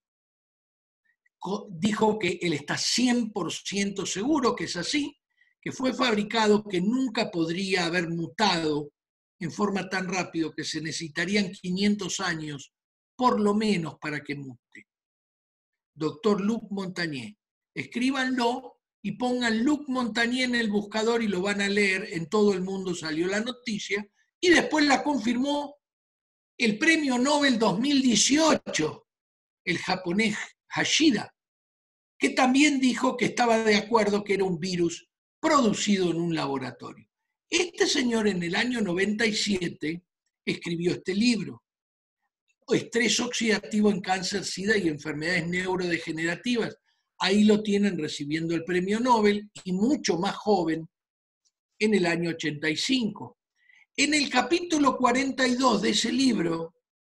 [SPEAKER 2] Dijo que él está 100% seguro que es así, que fue fabricado, que nunca podría haber mutado en forma tan rápido, que se necesitarían 500 años por lo menos para que mute. Doctor Luc Montagnier. Escríbanlo y pongan Luc Montagnier en el buscador y lo van a leer. En todo el mundo salió la noticia y después la confirmó el premio Nobel 2018, el japonés Hashida, que también dijo que estaba de acuerdo que era un virus producido en un laboratorio. Este señor en el año 97 escribió este libro, Estrés oxidativo en cáncer, SIDA y enfermedades neurodegenerativas. Ahí lo tienen recibiendo el premio Nobel y mucho más joven en el año 85. En el capítulo 42 de ese libro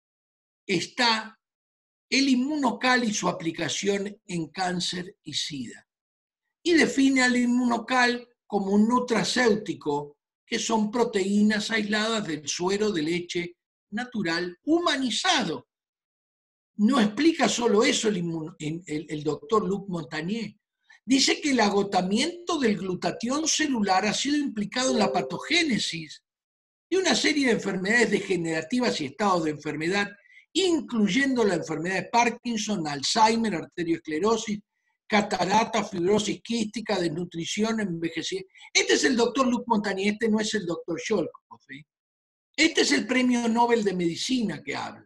[SPEAKER 2] está el inmunocal y su aplicación en cáncer y SIDA. Y define al inmunocal como un nutracéutico, que son proteínas aisladas del suero de leche natural humanizado. No explica solo eso el doctor Luc Montagnier. Dice que el agotamiento del glutatión celular ha sido implicado en la patogénesis de una serie de enfermedades degenerativas y estados de enfermedad, incluyendo la enfermedad de Parkinson, Alzheimer, arteriosclerosis, catarata, fibrosis quística, desnutrición, envejecimiento. Este es el doctor Luc Montagnier, este no es el doctor Scholkopf. Este es el premio Nobel de Medicina que habla.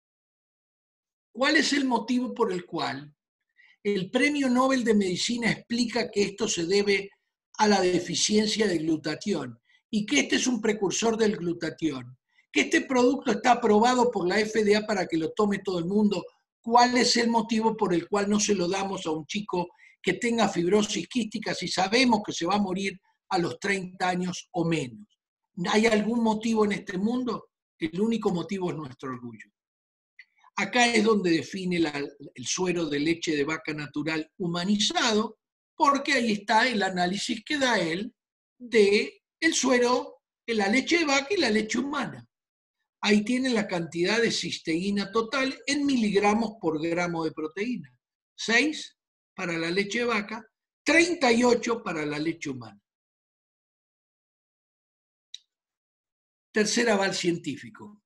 [SPEAKER 2] ¿Cuál es el motivo por el cual el premio Nobel de Medicina explica que esto se debe a la deficiencia de glutatión y que este es un precursor del glutatión, que este producto está aprobado por la FDA para que lo tome todo el mundo? ¿Cuál es el motivo por el cual no se lo damos a un chico que tenga fibrosis quística si sabemos que se va a morir a los 30 años o menos? ¿Hay algún motivo en este mundo? El único motivo es nuestro orgullo. Acá es donde define el suero de leche de vaca natural humanizado, porque ahí está el análisis que da él de el suero, de la leche de vaca y la leche humana. Ahí tiene la cantidad de cisteína total en miligramos por gramo de proteína. 6 para la leche de vaca, 38 para la leche humana. Tercer aval científico.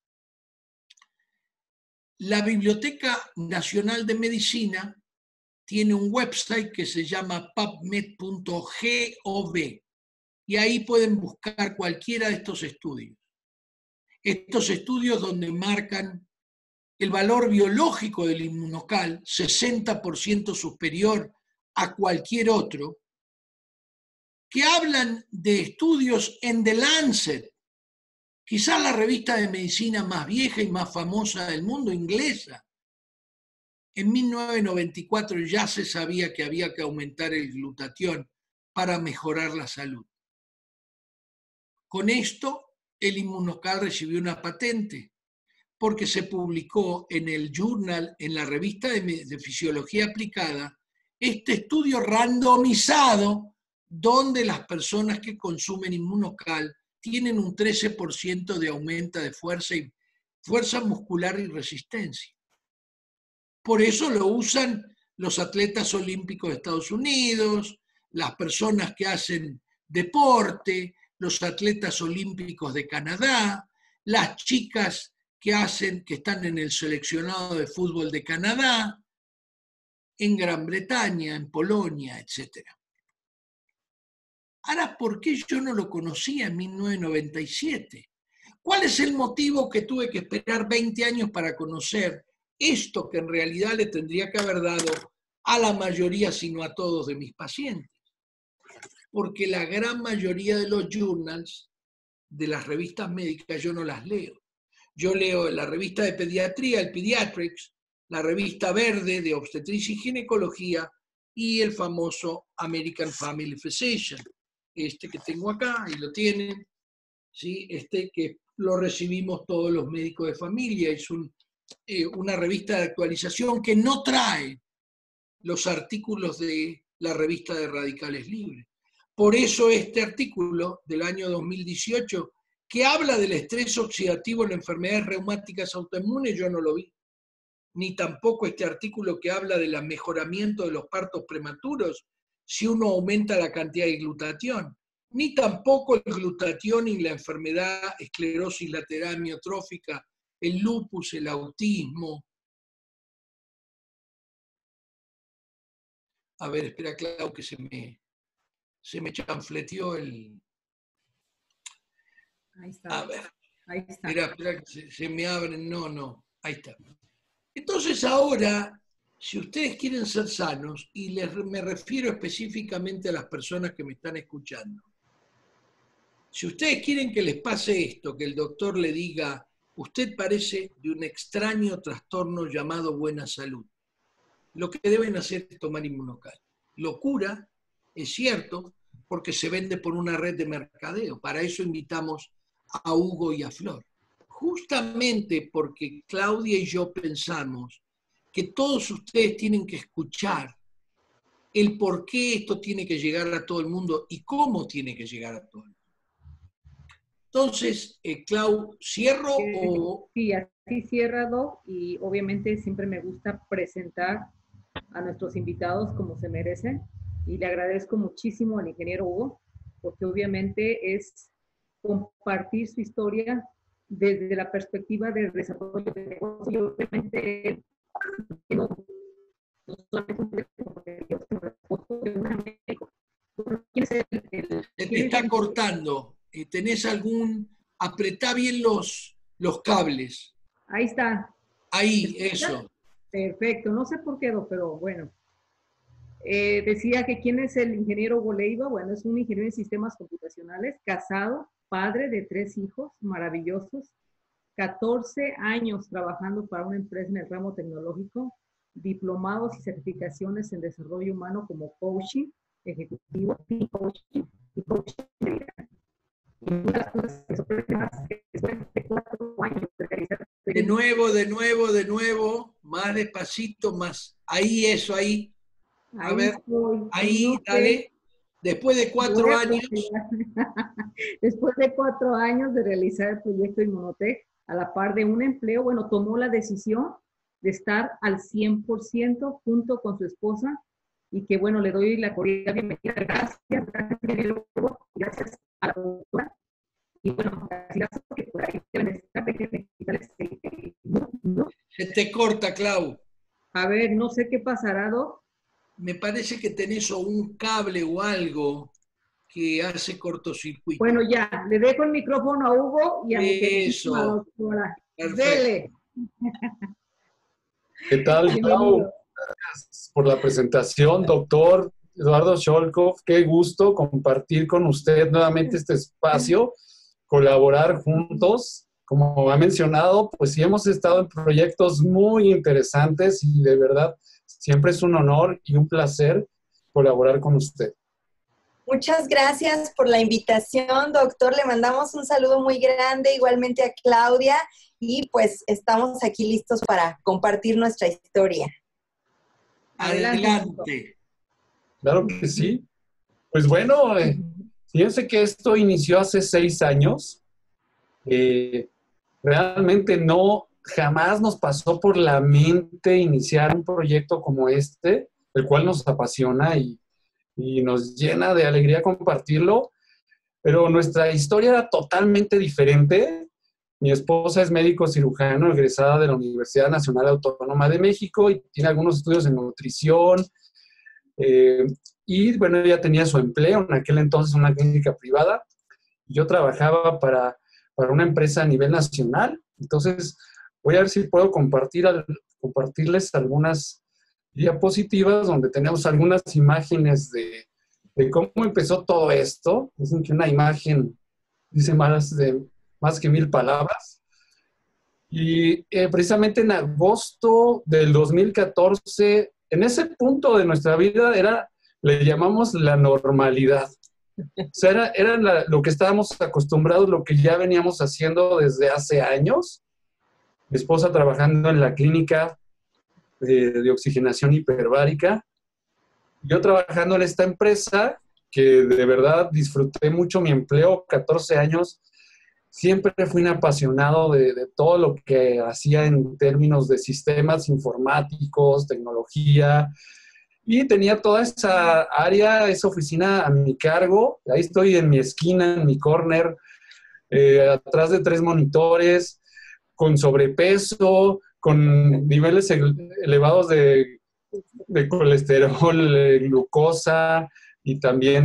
[SPEAKER 2] La Biblioteca Nacional de Medicina tiene un website que se llama pubmed.gov y ahí pueden buscar cualquiera de estos estudios. Estos estudios donde marcan el valor biológico del inmunocal, 60% superior a cualquier otro, que hablan de estudios en The Lancet, quizás la revista de medicina más vieja y más famosa del mundo, inglesa. En 1994 ya se sabía que había que aumentar el glutatión para mejorar la salud. Con esto, el inmunocal recibió una patente, porque se publicó en el Journal, en la revista de Fisiología Aplicada, este estudio randomizado donde las personas que consumen inmunocal tienen un 13% de aumento de fuerza muscular y resistencia. Por eso lo usan los atletas olímpicos de Estados Unidos, las personas que hacen deporte, los atletas olímpicos de Canadá, las chicas que están en el seleccionado de fútbol de Canadá, en Gran Bretaña, en Polonia, etc. Ahora, ¿por qué yo no lo conocía en 1997? ¿Cuál es el motivo que tuve que esperar 20 años para conocer esto que en realidad le tendría que haber dado a la mayoría, si no a todos, de mis pacientes? Porque la gran mayoría de los journals, de las revistas médicas, yo no las leo. Yo leo la revista de pediatría, el Pediatrics, la revista verde de obstetricia y ginecología y el famoso American Family Physician, este que tengo acá, y lo tienen, ¿sí? Este que lo recibimos todos los médicos de familia, es una revista de actualización que no trae los artículos de la revista de Radicales Libres. Por eso este artículo del año 2018, que habla del estrés oxidativo en enfermedades reumáticas autoinmunes, yo no lo vi. Ni tampoco este artículo que habla del mejoramiento de los partos prematuros si uno aumenta la cantidad de glutatión. Ni tampoco el glutatión y la enfermedad esclerosis lateral amiotrófica, el lupus, el autismo. A ver, espera, Clau, que se me chanfleteó el...
[SPEAKER 1] Ahí está.
[SPEAKER 2] A ver,
[SPEAKER 1] Ahí está.
[SPEAKER 2] espera que se me abren, no, ahí está. Entonces ahora, si ustedes quieren ser sanos, y me refiero específicamente a las personas que me están escuchando, si ustedes quieren que les pase esto, que el doctor le diga, usted padece de un extraño trastorno llamado buena salud, lo que deben hacer es tomar Inmunocal. Lo cura, es cierto, porque se vende por una red de mercadeo. Para eso invitamos a Hugo y a Flor. Justamente porque Claudia y yo pensamos que todos ustedes tienen que escuchar el por qué esto tiene que llegar a todo el mundo y cómo tiene que llegar a todo el mundo. Entonces, Clau, ¿cierro o...?
[SPEAKER 1] Sí, así cierra, Doc, y obviamente siempre me gusta presentar a nuestros invitados como se merecen, y le agradezco muchísimo al ingeniero Hugo, porque obviamente es compartir su historia desde la perspectiva del desarrollo de negocio, y obviamente no solamente
[SPEAKER 2] Se te está cortando. ¿Tenés algún...? Apretá bien los cables.
[SPEAKER 1] Ahí está.
[SPEAKER 2] Ahí, eso.
[SPEAKER 1] Perfecto. No sé por qué, pero bueno. Decía que ¿quién es el ingeniero Hugo Leiva? Bueno, es un ingeniero en sistemas computacionales, casado, padre de 3 hijos maravillosos, 14 años trabajando para una empresa en el ramo tecnológico, diplomados y certificaciones en desarrollo humano como coaching ejecutivo, coaching y coaching de vida. Y una de las cosas que sorprende más es que después de 4 años de realizar...
[SPEAKER 2] De nuevo, más despacito, más. Ahí, eso, ahí. A ver, ahí, dale. Después de 4 años.
[SPEAKER 1] Después de 4 años de realizar el proyecto Inmunotech, a la par de un empleo, bueno, tomó la decisión de estar al 100% junto con su esposa, y que, bueno, le doy la cordial bienvenida. Gracias a la doctora. Y bueno, gracias que por ahí deben estar.
[SPEAKER 2] Se te corta, Clau.
[SPEAKER 1] A ver, no sé qué pasará, Doc.
[SPEAKER 2] Me parece que tenés un cable o algo que hace cortocircuito.
[SPEAKER 1] Bueno, ya, le dejo el micrófono a Hugo y a mi
[SPEAKER 2] queridísima
[SPEAKER 1] doctora.
[SPEAKER 2] Dele.
[SPEAKER 3] ¿Qué tal, Clau? Gracias por la presentación, doctor Eduardo Sholkov. Qué gusto compartir con usted nuevamente este espacio, colaborar juntos. Como ha mencionado, pues sí hemos estado en proyectos muy interesantes y de verdad siempre es un honor y un placer colaborar con usted.
[SPEAKER 4] Muchas gracias por la invitación, doctor. Le mandamos un saludo muy grande, igualmente a Claudia, y pues estamos aquí listos para compartir nuestra historia.
[SPEAKER 2] Adelante.
[SPEAKER 3] Claro que sí. Pues bueno, fíjense que esto inició hace 6 años. Realmente jamás nos pasó por la mente iniciar un proyecto como este, el cual nos apasiona y nos llena de alegría compartirlo, pero nuestra historia era totalmente diferente. Mi esposa es médico cirujano egresada de la Universidad Nacional Autónoma de México y tiene algunos estudios en nutrición. Y bueno, ella tenía su empleo en aquel entonces, una clínica privada. Yo trabajaba para una empresa a nivel nacional. Entonces, voy a ver si puedo compartirles algunas diapositivas donde tenemos algunas imágenes de cómo empezó todo esto. Dicen que una imagen dice más que 1000 palabras. Y precisamente en agosto del 2014, en ese punto de nuestra vida le llamamos la normalidad. O sea, era lo que estábamos acostumbrados, lo que ya veníamos haciendo desde hace años. Mi esposa trabajando en la clínica de oxigenación hiperbárica. Yo trabajando en esta empresa, que de verdad disfruté mucho mi empleo, 14 años. Siempre fui un apasionado de todo lo que hacía en términos de sistemas informáticos, tecnología, y tenía toda esa área, esa oficina a mi cargo. Ahí estoy en mi esquina, en mi corner, atrás de 3 monitores, con sobrepeso, con niveles elevados de colesterol, glucosa y también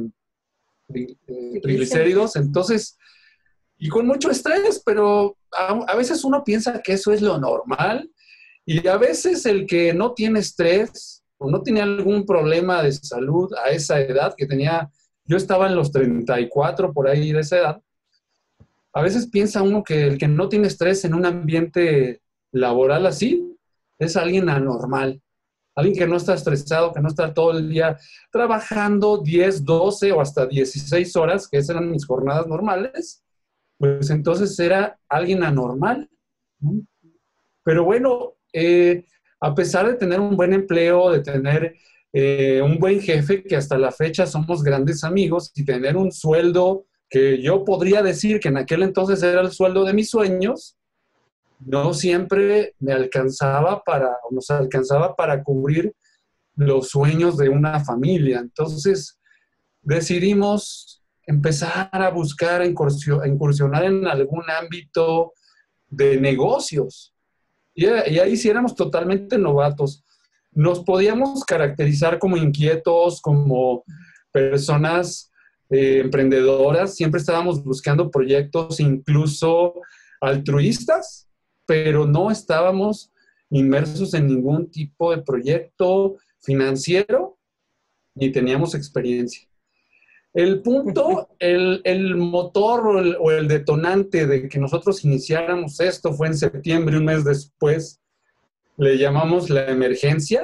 [SPEAKER 3] triglicéridos. Entonces, y con mucho estrés, pero a veces uno piensa que eso es lo normal, y a veces el que no tiene estrés o no tiene algún problema de salud a esa edad que tenía, yo estaba en los 34 por ahí de esa edad, a veces piensa uno que el que no tiene estrés en un ambiente laboral así es alguien anormal, alguien que no está estresado, que no está todo el día trabajando 10, 12 o hasta 16 horas, que esas eran mis jornadas normales. Pues entonces era alguien anormal, ¿no? Pero bueno, a pesar de tener un buen empleo, de tener un buen jefe, que hasta la fecha somos grandes amigos, y tener un sueldo que yo podría decir que en aquel entonces era el sueldo de mis sueños, no siempre nos alcanzaba para cubrir los sueños de una familia. Entonces decidimos empezar a buscar, a incursionar en algún ámbito de negocios. Y ahí sí éramos totalmente novatos. Nos podíamos caracterizar como inquietos, como personas emprendedoras. Siempre estábamos buscando proyectos incluso altruistas, pero no estábamos inmersos en ningún tipo de proyecto financiero, ni teníamos experiencia. El punto, el motor o el detonante de que nosotros iniciáramos esto fue en septiembre, un mes después. Le llamamos la emergencia.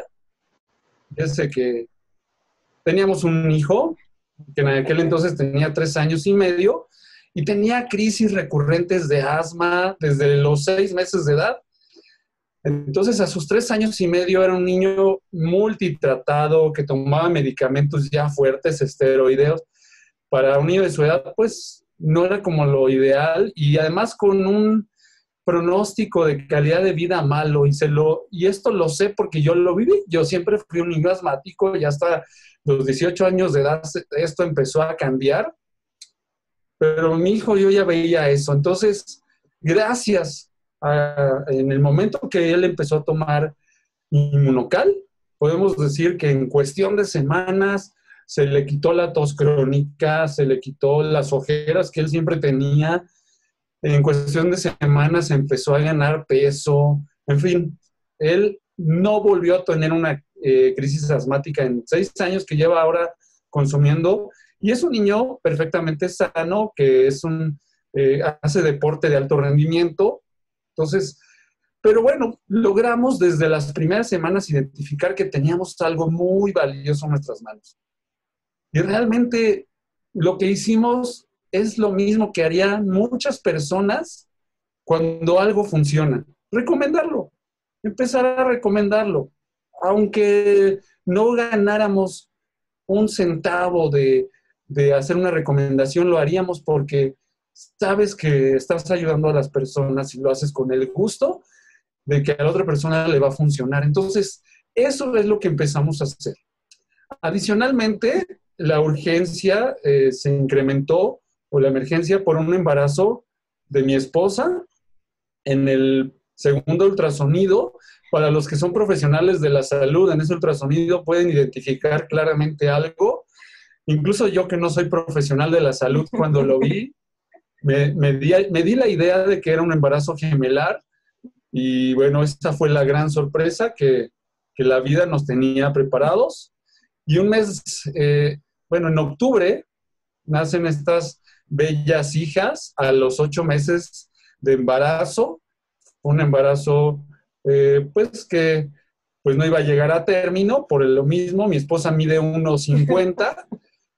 [SPEAKER 3] Desde que teníamos un hijo, que en aquel entonces tenía 3 años y medio, y tenía crisis recurrentes de asma desde los 6 meses de edad. Entonces, a sus 3 años y medio era un niño multitratado, que tomaba medicamentos ya fuertes, esteroideos. Para un niño de su edad, pues, no era como lo ideal, y además con un pronóstico de calidad de vida malo, y esto lo sé porque yo lo viví. Yo siempre fui un niño asmático, y hasta los 18 años de edad esto empezó a cambiar, pero mi hijo, yo ya veía eso. Entonces, gracias en el momento que él empezó a tomar Inmunocal, podemos decir que en cuestión de semanas se le quitó la tos crónica, se le quitó las ojeras que él siempre tenía. En cuestión de semanas empezó a ganar peso. En fin, él no volvió a tener una crisis asmática en 6 años que lleva ahora consumiendo. Y es un niño perfectamente sano, que hace deporte de alto rendimiento. Entonces, pero bueno, logramos desde las primeras semanas identificar que teníamos algo muy valioso en nuestras manos. Y realmente lo que hicimos es lo mismo que harían muchas personas cuando algo funciona. Recomendarlo. Empezar a recomendarlo. Aunque no ganáramos un centavo de hacer una recomendación, lo haríamos porque sabes que estás ayudando a las personas y lo haces con el gusto de que a la otra persona le va a funcionar. Entonces, eso es lo que empezamos a hacer. Adicionalmente, la urgencia se incrementó, o la emergencia, por un embarazo de mi esposa en el segundo ultrasonido. Para los que son profesionales de la salud, en ese ultrasonido pueden identificar claramente algo. Incluso yo, que no soy profesional de la salud, cuando lo vi, me di la idea de que era un embarazo gemelar. Y bueno, esta fue la gran sorpresa que la vida nos tenía preparados. Y un mes, en octubre, nacen estas bellas hijas a los 8 meses de embarazo. Un embarazo que no iba a llegar a término, por lo mismo. Mi esposa mide 1.50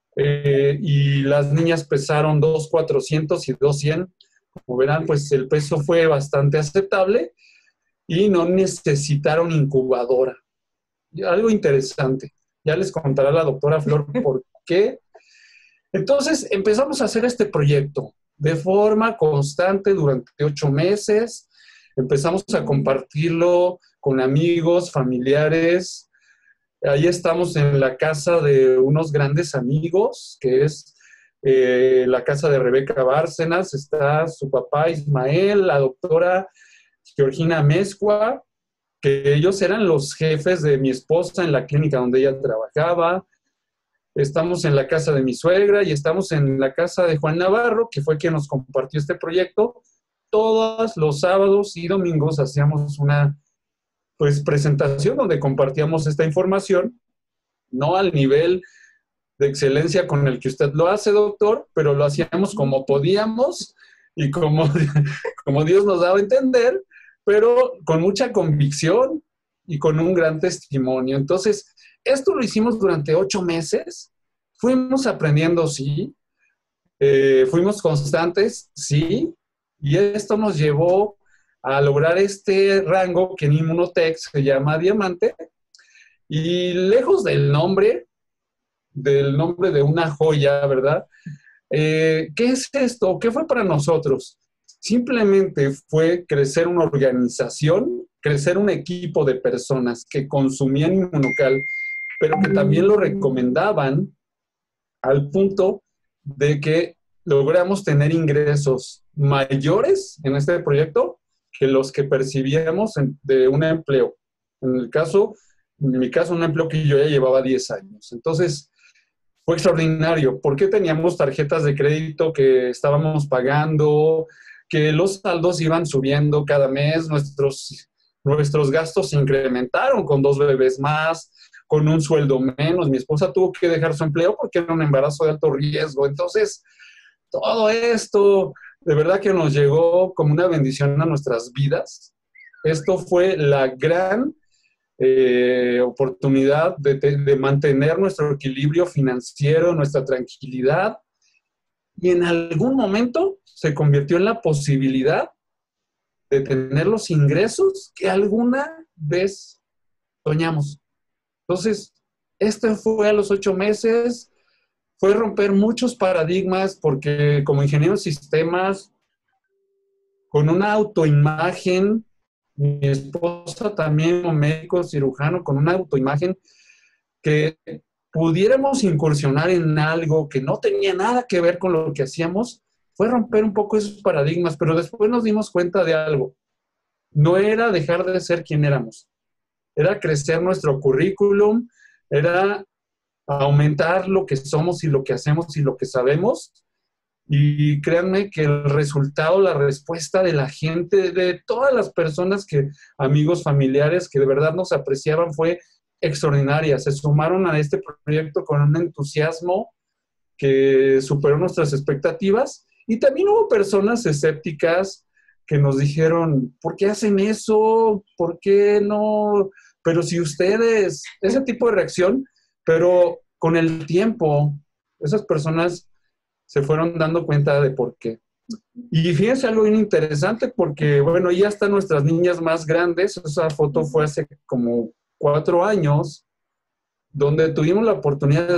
[SPEAKER 3] y las niñas pesaron 2.400 y 2.100. Como verán, pues el peso fue bastante aceptable y no necesitaron incubadora. Algo interesante. Ya les contará la doctora Flor por qué. Entonces empezamos a hacer este proyecto de forma constante durante 8 meses. Empezamos a compartirlo con amigos, familiares. Ahí estamos en la casa de unos grandes amigos, que es la casa de Rebeca Bárcenas. Está su papá Ismael, la doctora Georgina Mezcua, que ellos eran los jefes de mi esposa en la clínica donde ella trabajaba. Estamos en la casa de mi suegra y estamos en la casa de Juan Navarro, que fue quien nos compartió este proyecto. Todos los sábados y domingos hacíamos una presentación donde compartíamos esta información, no al nivel de excelencia con el que usted lo hace, doctor, pero lo hacíamos como podíamos y como Dios nos daba a entender, pero con mucha convicción y con un gran testimonio. Entonces, esto lo hicimos durante 8 meses. Fuimos aprendiendo, sí. Fuimos constantes, sí. Y esto nos llevó a lograr este rango que en Inmunotech se llama diamante. Y lejos del nombre de una joya, ¿verdad? ¿Qué es esto? ¿Qué fue para nosotros? Simplemente fue crecer una organización, crecer un equipo de personas que consumían Inmunocal, pero que también lo recomendaban, al punto de que logramos tener ingresos mayores en este proyecto que los que percibíamos de un empleo. En mi caso, un empleo que yo ya llevaba 10 años. Entonces, fue extraordinario, porque teníamos tarjetas de crédito que estábamos pagando, que los saldos iban subiendo cada mes, nuestros gastos se incrementaron con 2 bebés más, con un sueldo menos. Mi esposa tuvo que dejar su empleo porque era un embarazo de alto riesgo. Entonces, todo esto de verdad que nos llegó como una bendición a nuestras vidas. Esto fue la gran oportunidad de mantener nuestro equilibrio financiero, nuestra tranquilidad, y en algún momento se convirtió en la posibilidad de tener los ingresos que alguna vez soñamos. Entonces, esto fue a los 8 meses, fue romper muchos paradigmas, porque como ingeniero en sistemas, con una autoimagen, mi esposa también como médico cirujano, con una autoimagen que pudiéramos incursionar en algo que no tenía nada que ver con lo que hacíamos, fue romper un poco esos paradigmas, pero después nos dimos cuenta de algo. No era dejar de ser quien éramos, era crecer nuestro currículum, era aumentar lo que somos y lo que hacemos y lo que sabemos. Y créanme que el resultado, la respuesta de la gente, de todas las personas, amigos, familiares, que de verdad nos apreciaban, fue extraordinaria. Se sumaron a este proyecto con un entusiasmo que superó nuestras expectativas. Y también hubo personas escépticas que nos dijeron, ¿por qué hacen eso? ¿Por qué no? Pero si ustedes, ese tipo de reacción, pero con el tiempo, esas personas se fueron dando cuenta de por qué. Y fíjense algo bien interesante, porque, bueno, ya están nuestras niñas más grandes. Esa foto fue hace como 4 años, donde tuvimos la oportunidad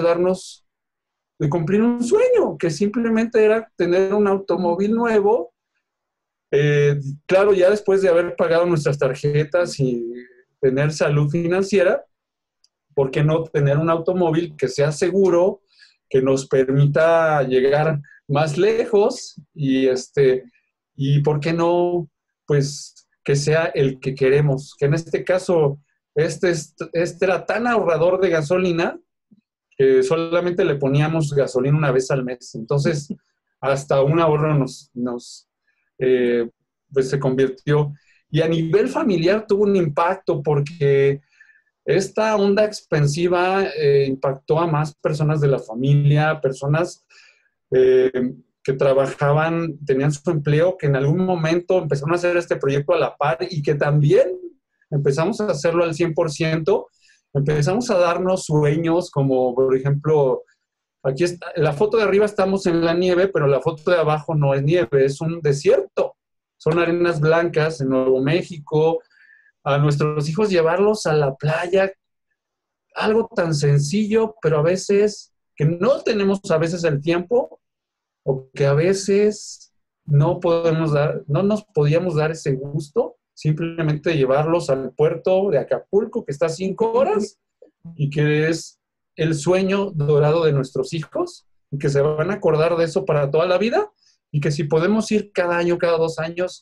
[SPEAKER 3] de cumplir un sueño, que simplemente era tener un automóvil nuevo. Claro, ya después de haber pagado nuestras tarjetas y tener salud financiera, ¿por qué no tener un automóvil que sea seguro, que nos permita llegar más lejos y y ¿por qué no, pues, que sea el que queremos? Que en este caso, este era tan ahorrador de gasolina que solamente le poníamos gasolina una vez al mes. Entonces, hasta un ahorro pues se convirtió. Y a nivel familiar tuvo un impacto porque esta onda expansiva impactó a más personas de la familia, personas eh, que trabajaban, tenían su empleo, que en algún momento empezaron a hacer este proyecto a la par y que también empezamos a hacerlo al 100%, empezamos a darnos sueños como, por ejemplo, aquí está, la foto de arriba estamos en la nieve, pero la foto de abajo no es nieve, es un desierto. Son arenas blancas en Nuevo México. A nuestros hijos llevarlos a la playa, algo tan sencillo, pero a veces que no tenemos a veces el tiempo o que a veces no nos podíamos dar ese gusto, simplemente llevarlos al puerto de Acapulco, que está a 5 horas y que es el sueño dorado de nuestros hijos y que se van a acordar de eso para toda la vida y que si podemos ir cada año, cada 2 años,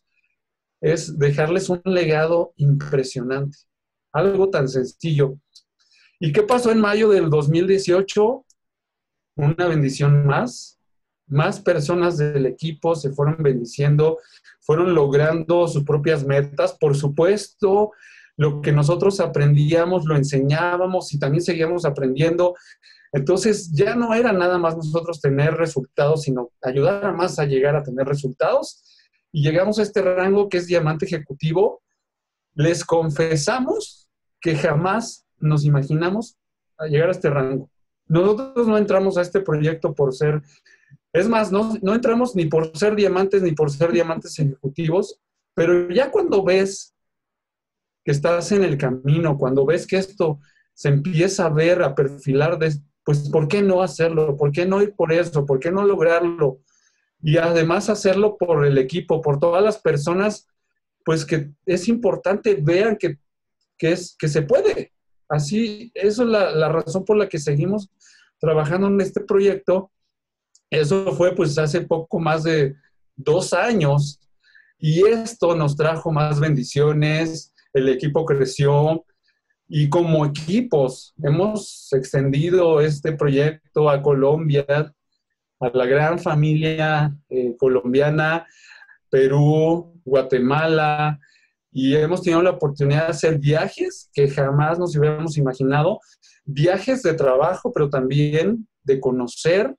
[SPEAKER 3] es dejarles un legado impresionante. Algo tan sencillo. ¿Y qué pasó en mayo del 2018? Una bendición más. Más personas del equipo se fueron bendiciendo, fueron logrando sus propias metas. Por supuesto, lo que nosotros aprendíamos, lo enseñábamos y también seguíamos aprendiendo. Entonces, ya no era nada más nosotros tener resultados, sino ayudar a más a llegar a tener resultados. Y llegamos a este rango que es diamante ejecutivo. Les confesamos que jamás nos imaginamos a llegar a este rango. Nosotros no entramos a este proyecto por ser, es más, no entramos ni por ser diamantes ni por ser diamantes ejecutivos, pero ya cuando ves que estás en el camino, cuando ves que esto se empieza a ver, a perfilar, pues ¿por qué no hacerlo? ¿Por qué no ir por eso? ¿Por qué no lograrlo? Y además hacerlo por el equipo, por todas las personas, pues que es importante vean que se puede. Así, eso es la razón por la que seguimos trabajando en este proyecto. Eso fue pues hace poco más de 2 años y esto nos trajo más bendiciones, el equipo creció y como equipos hemos extendido este proyecto a Colombia, a la gran familia colombiana, Perú, Guatemala, y hemos tenido la oportunidad de hacer viajes que jamás nos hubiéramos imaginado, viajes de trabajo, pero también de conocer,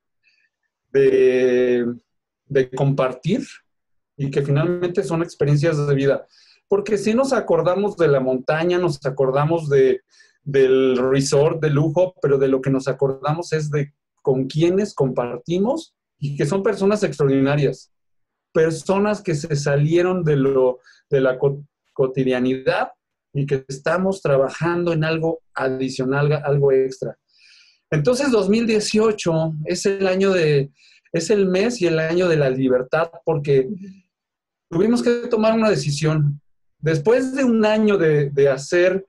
[SPEAKER 3] de compartir, y que finalmente son experiencias de vida. Porque si nos acordamos de la montaña, nos acordamos del resort de lujo, pero de lo que nos acordamos es de con quienes compartimos y que son personas extraordinarias, personas que se salieron de la cotidianidad y que estamos trabajando en algo adicional, algo extra. Entonces 2018 es el mes y el año de la libertad porque tuvimos que tomar una decisión. Después de un año de hacer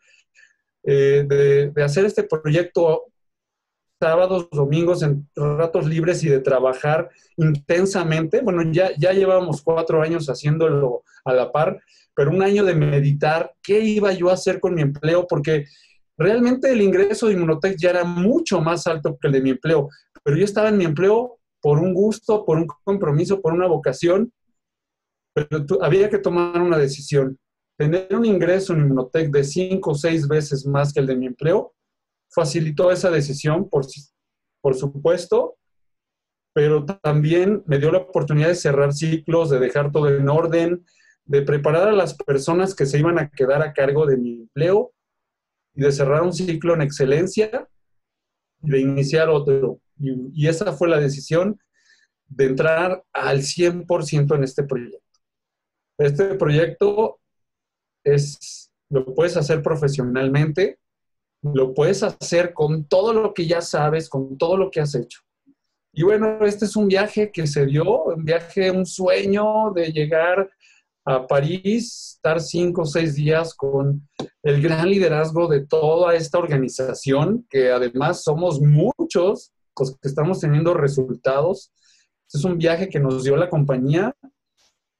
[SPEAKER 3] este proyecto sábados, domingos, en ratos libres y de trabajar intensamente. Bueno, ya llevábamos 4 años haciéndolo a la par, pero un año de meditar qué iba yo a hacer con mi empleo, porque realmente el ingreso de Inmunotech ya era mucho más alto que el de mi empleo, pero yo estaba en mi empleo por un gusto, por un compromiso, por una vocación, pero había que tomar una decisión. Tener un ingreso en Inmunotech de 5 o 6 veces más que el de mi empleo facilitó esa decisión, por supuesto, pero también me dio la oportunidad de cerrar ciclos, de dejar todo en orden, de preparar a las personas que se iban a quedar a cargo de mi empleo y de cerrar un ciclo en excelencia y de iniciar otro. Y esa fue la decisión de entrar al 100% en este proyecto. Este proyecto lo puedes hacer profesionalmente, lo puedes hacer con todo lo que ya sabes, con todo lo que has hecho. Y bueno, este es un viaje que se dio, un sueño de llegar a París, estar 5 o 6 días con el gran liderazgo de toda esta organización, que además somos muchos los que estamos teniendo resultados. Este es un viaje que nos dio la compañía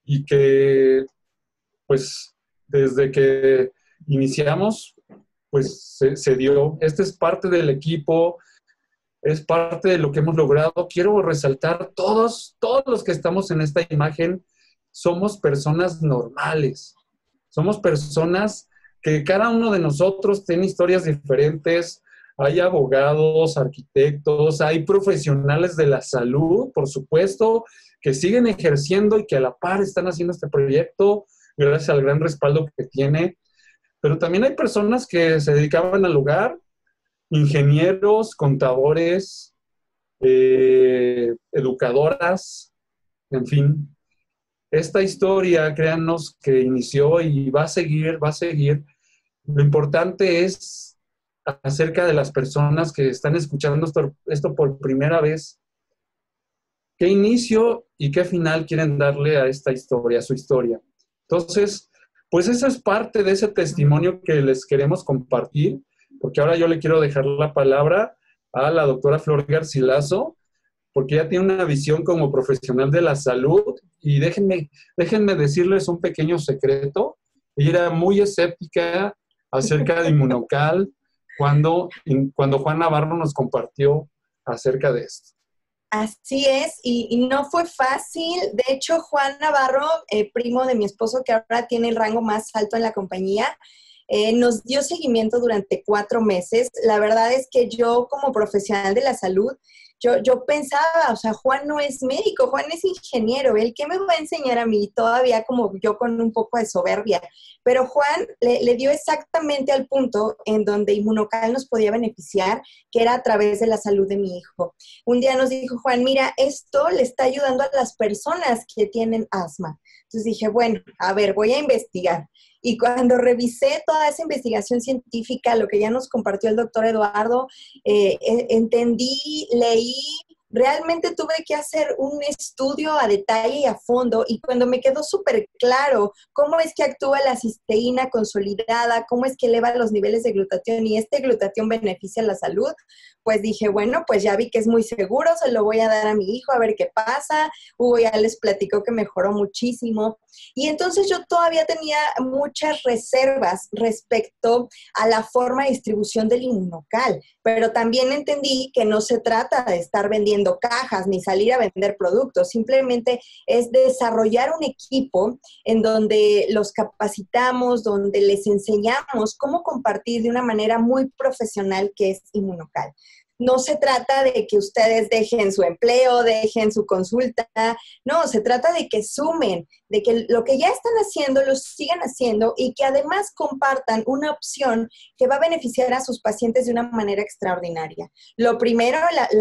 [SPEAKER 3] y que pues desde que iniciamos pues se dio. Este es parte del equipo, es parte de lo que hemos logrado. Quiero resaltar, todos los que estamos en esta imagen somos personas normales. Somos personas que cada uno de nosotros tiene historias diferentes. Hay abogados, arquitectos, hay profesionales de la salud, por supuesto, que siguen ejerciendo y que a la par están haciendo este proyecto gracias al gran respaldo que tiene. Pero también hay personas que se dedicaban al hogar, ingenieros, contadores, educadoras, en fin. Esta historia, créanos, que inició y va a seguir, va a seguir. Lo importante es acerca de las personas que están escuchando esto por primera vez. ¿Qué inicio y qué final quieren darle a esta historia, a su historia? Entonces, pues esa es parte de ese testimonio que les queremos compartir, porque ahora yo le quiero dejar la palabra a la doctora Flor Garcilaso, porque ella tiene una visión como profesional de la salud, y déjenme decirles un pequeño secreto. Ella era muy escéptica acerca de Inmunocal cuando Juan Navarro nos compartió acerca de esto.
[SPEAKER 4] Así es, y no fue fácil. De hecho, Juan Navarro, primo de mi esposo, que ahora tiene el rango más alto en la compañía, nos dio seguimiento durante 4 meses. La verdad es que yo, como profesional de la salud, yo pensaba, o sea, Juan no es médico, Juan es ingeniero, ¿él qué me va a enseñar a mí? Todavía como yo con un poco de soberbia. Pero Juan le dio exactamente al punto en donde Inmunocal nos podía beneficiar, que era a través de la salud de mi hijo. Un día nos dijo Juan, mira, esto le está ayudando a las personas que tienen asma. Entonces dije, bueno, a ver, voy a investigar. Y cuando revisé toda esa investigación científica, lo que ya nos compartió el doctor Eduardo, entendí, leí, realmente tuve que hacer un estudio a detalle y a fondo, y cuando me quedó súper claro cómo es que actúa la cisteína consolidada, cómo es que eleva los niveles de glutatión y este glutatión beneficia la salud, pues dije, bueno, pues ya vi que es muy seguro, se lo voy a dar a mi hijo a ver qué pasa. Hugo ya les platicó que mejoró muchísimo. Y entonces yo todavía tenía muchas reservas respecto a la forma de distribución del Inmunocal, pero también entendí que no se trata de estar vendiendo cajas ni salir a vender productos, simplemente es desarrollar un equipo en donde los capacitamos, donde les enseñamos cómo compartir de una manera muy profesional que es Inmunocal. No se trata de que ustedes dejen su empleo, dejen su consulta, no, se trata de que sumen, de que lo que ya están haciendo lo sigan haciendo y que además compartan una opción que va a beneficiar a sus pacientes de una manera extraordinaria. Lo primero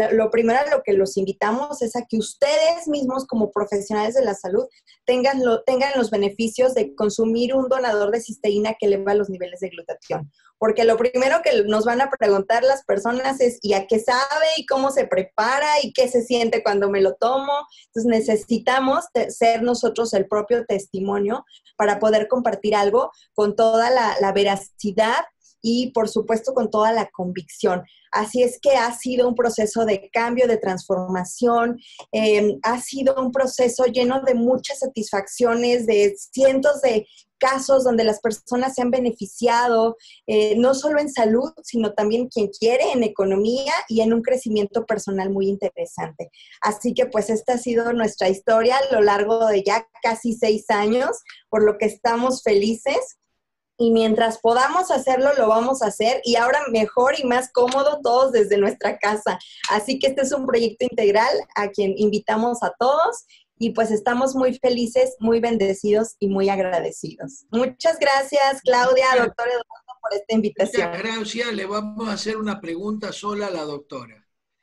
[SPEAKER 4] a lo que los invitamos es a que ustedes mismos como profesionales de la salud tengan los beneficios de consumir un donador de cisteína que eleva los niveles de glutatión. Porque lo primero que nos van a preguntar las personas es ¿y a qué sabe? ¿Y cómo se prepara? ¿Y qué se siente cuando me lo tomo? Entonces necesitamos ser nosotros el propio testimonio para poder compartir algo con toda la veracidad y por supuesto con toda la convicción. Así es que ha sido un proceso de cambio, de transformación, ha sido un proceso lleno de muchas satisfacciones, de cientos de casos donde las personas se han beneficiado, no solo en salud, sino también quien quiere, en economía y en un crecimiento personal muy interesante. Así que pues esta ha sido nuestra historia a lo largo de ya casi 6 años, por lo que estamos felices. Y mientras podamos hacerlo, lo vamos a hacer. Y ahora mejor y más cómodo todos desde nuestra casa. Así que este es un proyecto integral a quien invitamos a todos. Y pues estamos muy felices, muy bendecidos y muy agradecidos. Muchas gracias, Claudia, doctor Eduardo, por esta invitación.
[SPEAKER 2] Muchas gracias. Le vamos a hacer una pregunta sola a la doctora.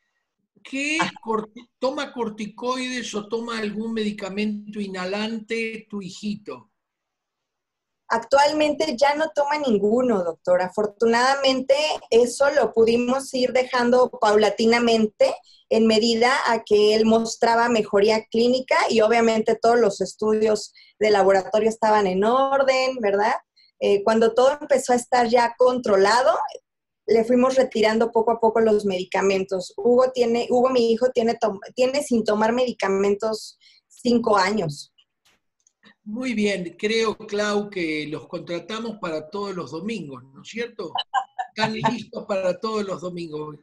[SPEAKER 2] ¿Toma corticoides o toma algún medicamento inhalante tu hijito?
[SPEAKER 4] Actualmente ya no toma ninguno, doctor. Afortunadamente, eso lo pudimos ir dejando paulatinamente en medida a que él mostraba mejoría clínica y obviamente todos los estudios de laboratorio estaban en orden, ¿verdad? Cuando todo empezó a estar ya controlado, le fuimos retirando poco a poco los medicamentos. Hugo, mi hijo, tiene sin tomar medicamentos 5 años.
[SPEAKER 2] Muy bien, creo, Clau, que los contratamos para todos los domingos, ¿no es cierto? Están listos para todos los domingos.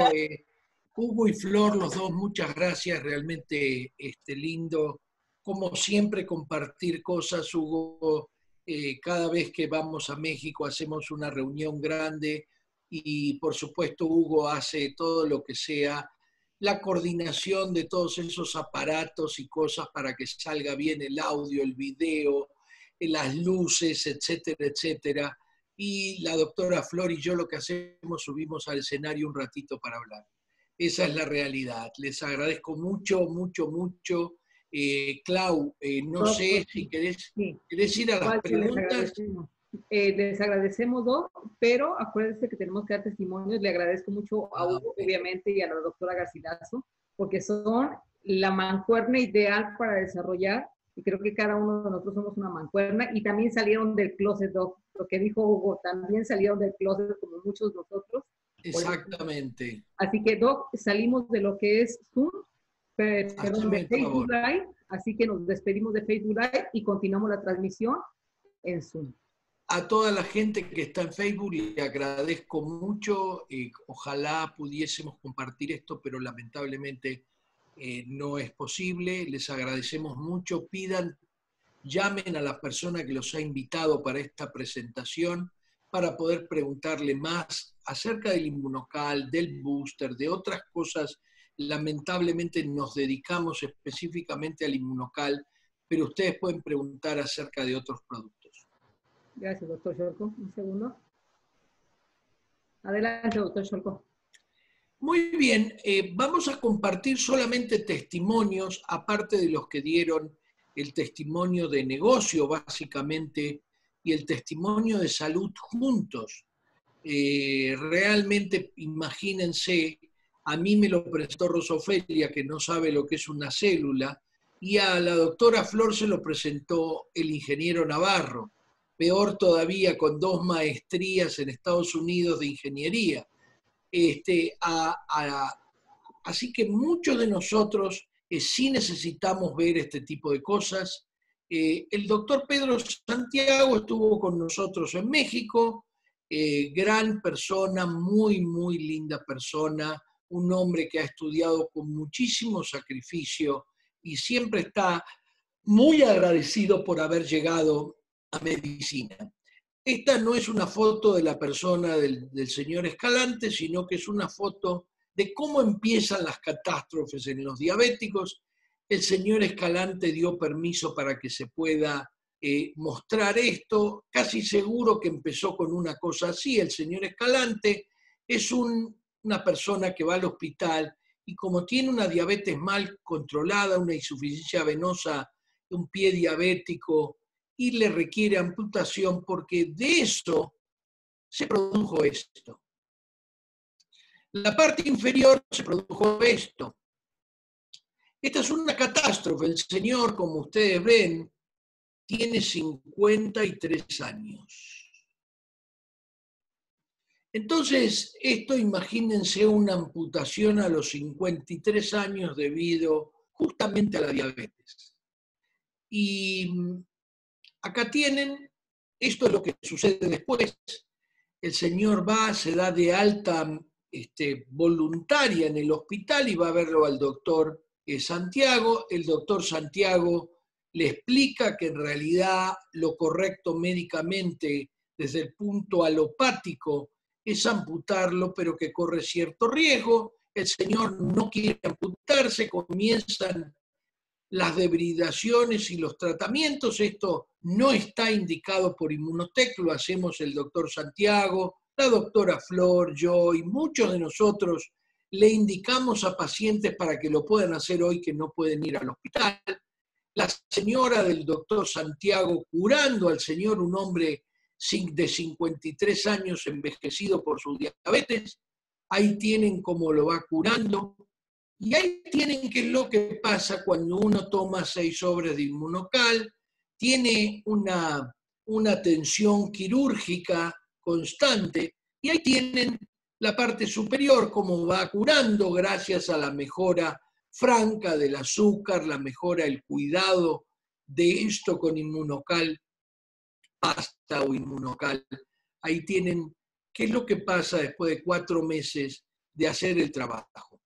[SPEAKER 2] Hugo y Flor, los dos, muchas gracias, realmente lindo. Como siempre, compartir cosas, Hugo. Cada vez que vamos a México hacemos una reunión grande y, por supuesto, Hugo hace todo lo que sea la coordinación de todos esos aparatos y cosas para que salga bien el audio, el video, las luces, etcétera, etcétera. Y la doctora Flor y yo lo que hacemos, subimos al escenario un ratito para hablar. Esa es la realidad. Les agradezco mucho, mucho, mucho. Clau, no sé si querés ir a las preguntas.
[SPEAKER 1] Les agradecemos, Doc, pero acuérdense que tenemos que dar testimonios. Le agradezco mucho a Hugo, obviamente, y a la doctora Garcilaso, porque son la mancuerna ideal para desarrollar, y creo que cada uno de nosotros somos una mancuerna, y también salieron del closet, Doc. Lo que dijo Hugo, también salieron del closet como muchos de nosotros.
[SPEAKER 2] Exactamente.
[SPEAKER 1] Así que, Doc, salimos de lo que es Zoom, perdón, de Facebook Live, así que nos despedimos de Facebook Live y continuamos la transmisión en Zoom.
[SPEAKER 2] A toda la gente que está en Facebook le agradezco mucho. Ojalá pudiésemos compartir esto, pero lamentablemente no es posible. Les agradecemos mucho. Llamen a la persona que los ha invitado para esta presentación para poder preguntarle más acerca del Inmunocal, del booster, de otras cosas. Lamentablemente nos dedicamos específicamente al Inmunocal, pero ustedes pueden preguntar acerca de otros productos.
[SPEAKER 1] Gracias, doctor Sholko. Un segundo. Adelante, doctor Sholko.
[SPEAKER 2] Muy bien, vamos a compartir solamente testimonios, aparte de los que dieron el testimonio de negocio, básicamente, y el testimonio de salud juntos. Realmente, imagínense, a mí me lo presentó Rosofelia, que no sabe lo que es una célula, y a la doctora Flor se lo presentó el ingeniero Navarro. Peor todavía, con 2 maestrías en Estados Unidos de ingeniería. Así que muchos de nosotros sí necesitamos ver este tipo de cosas. El doctor Pedro Santiago estuvo con nosotros en México, gran persona, muy, muy linda persona, un hombre que ha estudiado con muchísimo sacrificio y siempre está muy agradecido por haber llegado a medicina. Esta no es una foto de la persona del señor Escalante, sino que es una foto de cómo empiezan las catástrofes en los diabéticos. El señor Escalante dio permiso para que se pueda mostrar esto. Casi seguro que empezó con una cosa así. El señor Escalante es una persona que va al hospital y como tiene una diabetes mal controlada, una insuficiencia venosa, un pie diabético, y le requiere amputación porque de eso se produjo esto. La parte inferior se produjo esto. Esta es una catástrofe. El señor, como ustedes ven, tiene 53 años. Entonces, esto imagínense una amputación a los 53 años debido justamente a la diabetes. Y acá tienen, esto es lo que sucede después. El señor va, se da de alta voluntaria en el hospital y va a verlo al doctor Santiago. El doctor Santiago le explica que en realidad lo correcto médicamente desde el punto alopático es amputarlo, pero que corre cierto riesgo. El señor no quiere amputarse, comienzan las debridaciones y los tratamientos. Esto no está indicado por Inmunotech, lo hacemos el doctor Santiago, la doctora Flor, yo y muchos de nosotros le indicamos a pacientes para que lo puedan hacer hoy que no pueden ir al hospital. La señora del doctor Santiago curando al señor, un hombre de 53 años envejecido por su diabetes, ahí tienen cómo lo va curando. Y ahí tienen qué es lo que pasa cuando uno toma 6 sobres de Inmunocal, tiene una tensión quirúrgica constante, y ahí tienen la parte superior, cómo va curando gracias a la mejora franca del azúcar, la mejora del cuidado de esto con Inmunocal, hasta o Inmunocal. Ahí tienen qué es lo que pasa después de 4 meses de hacer el trabajo.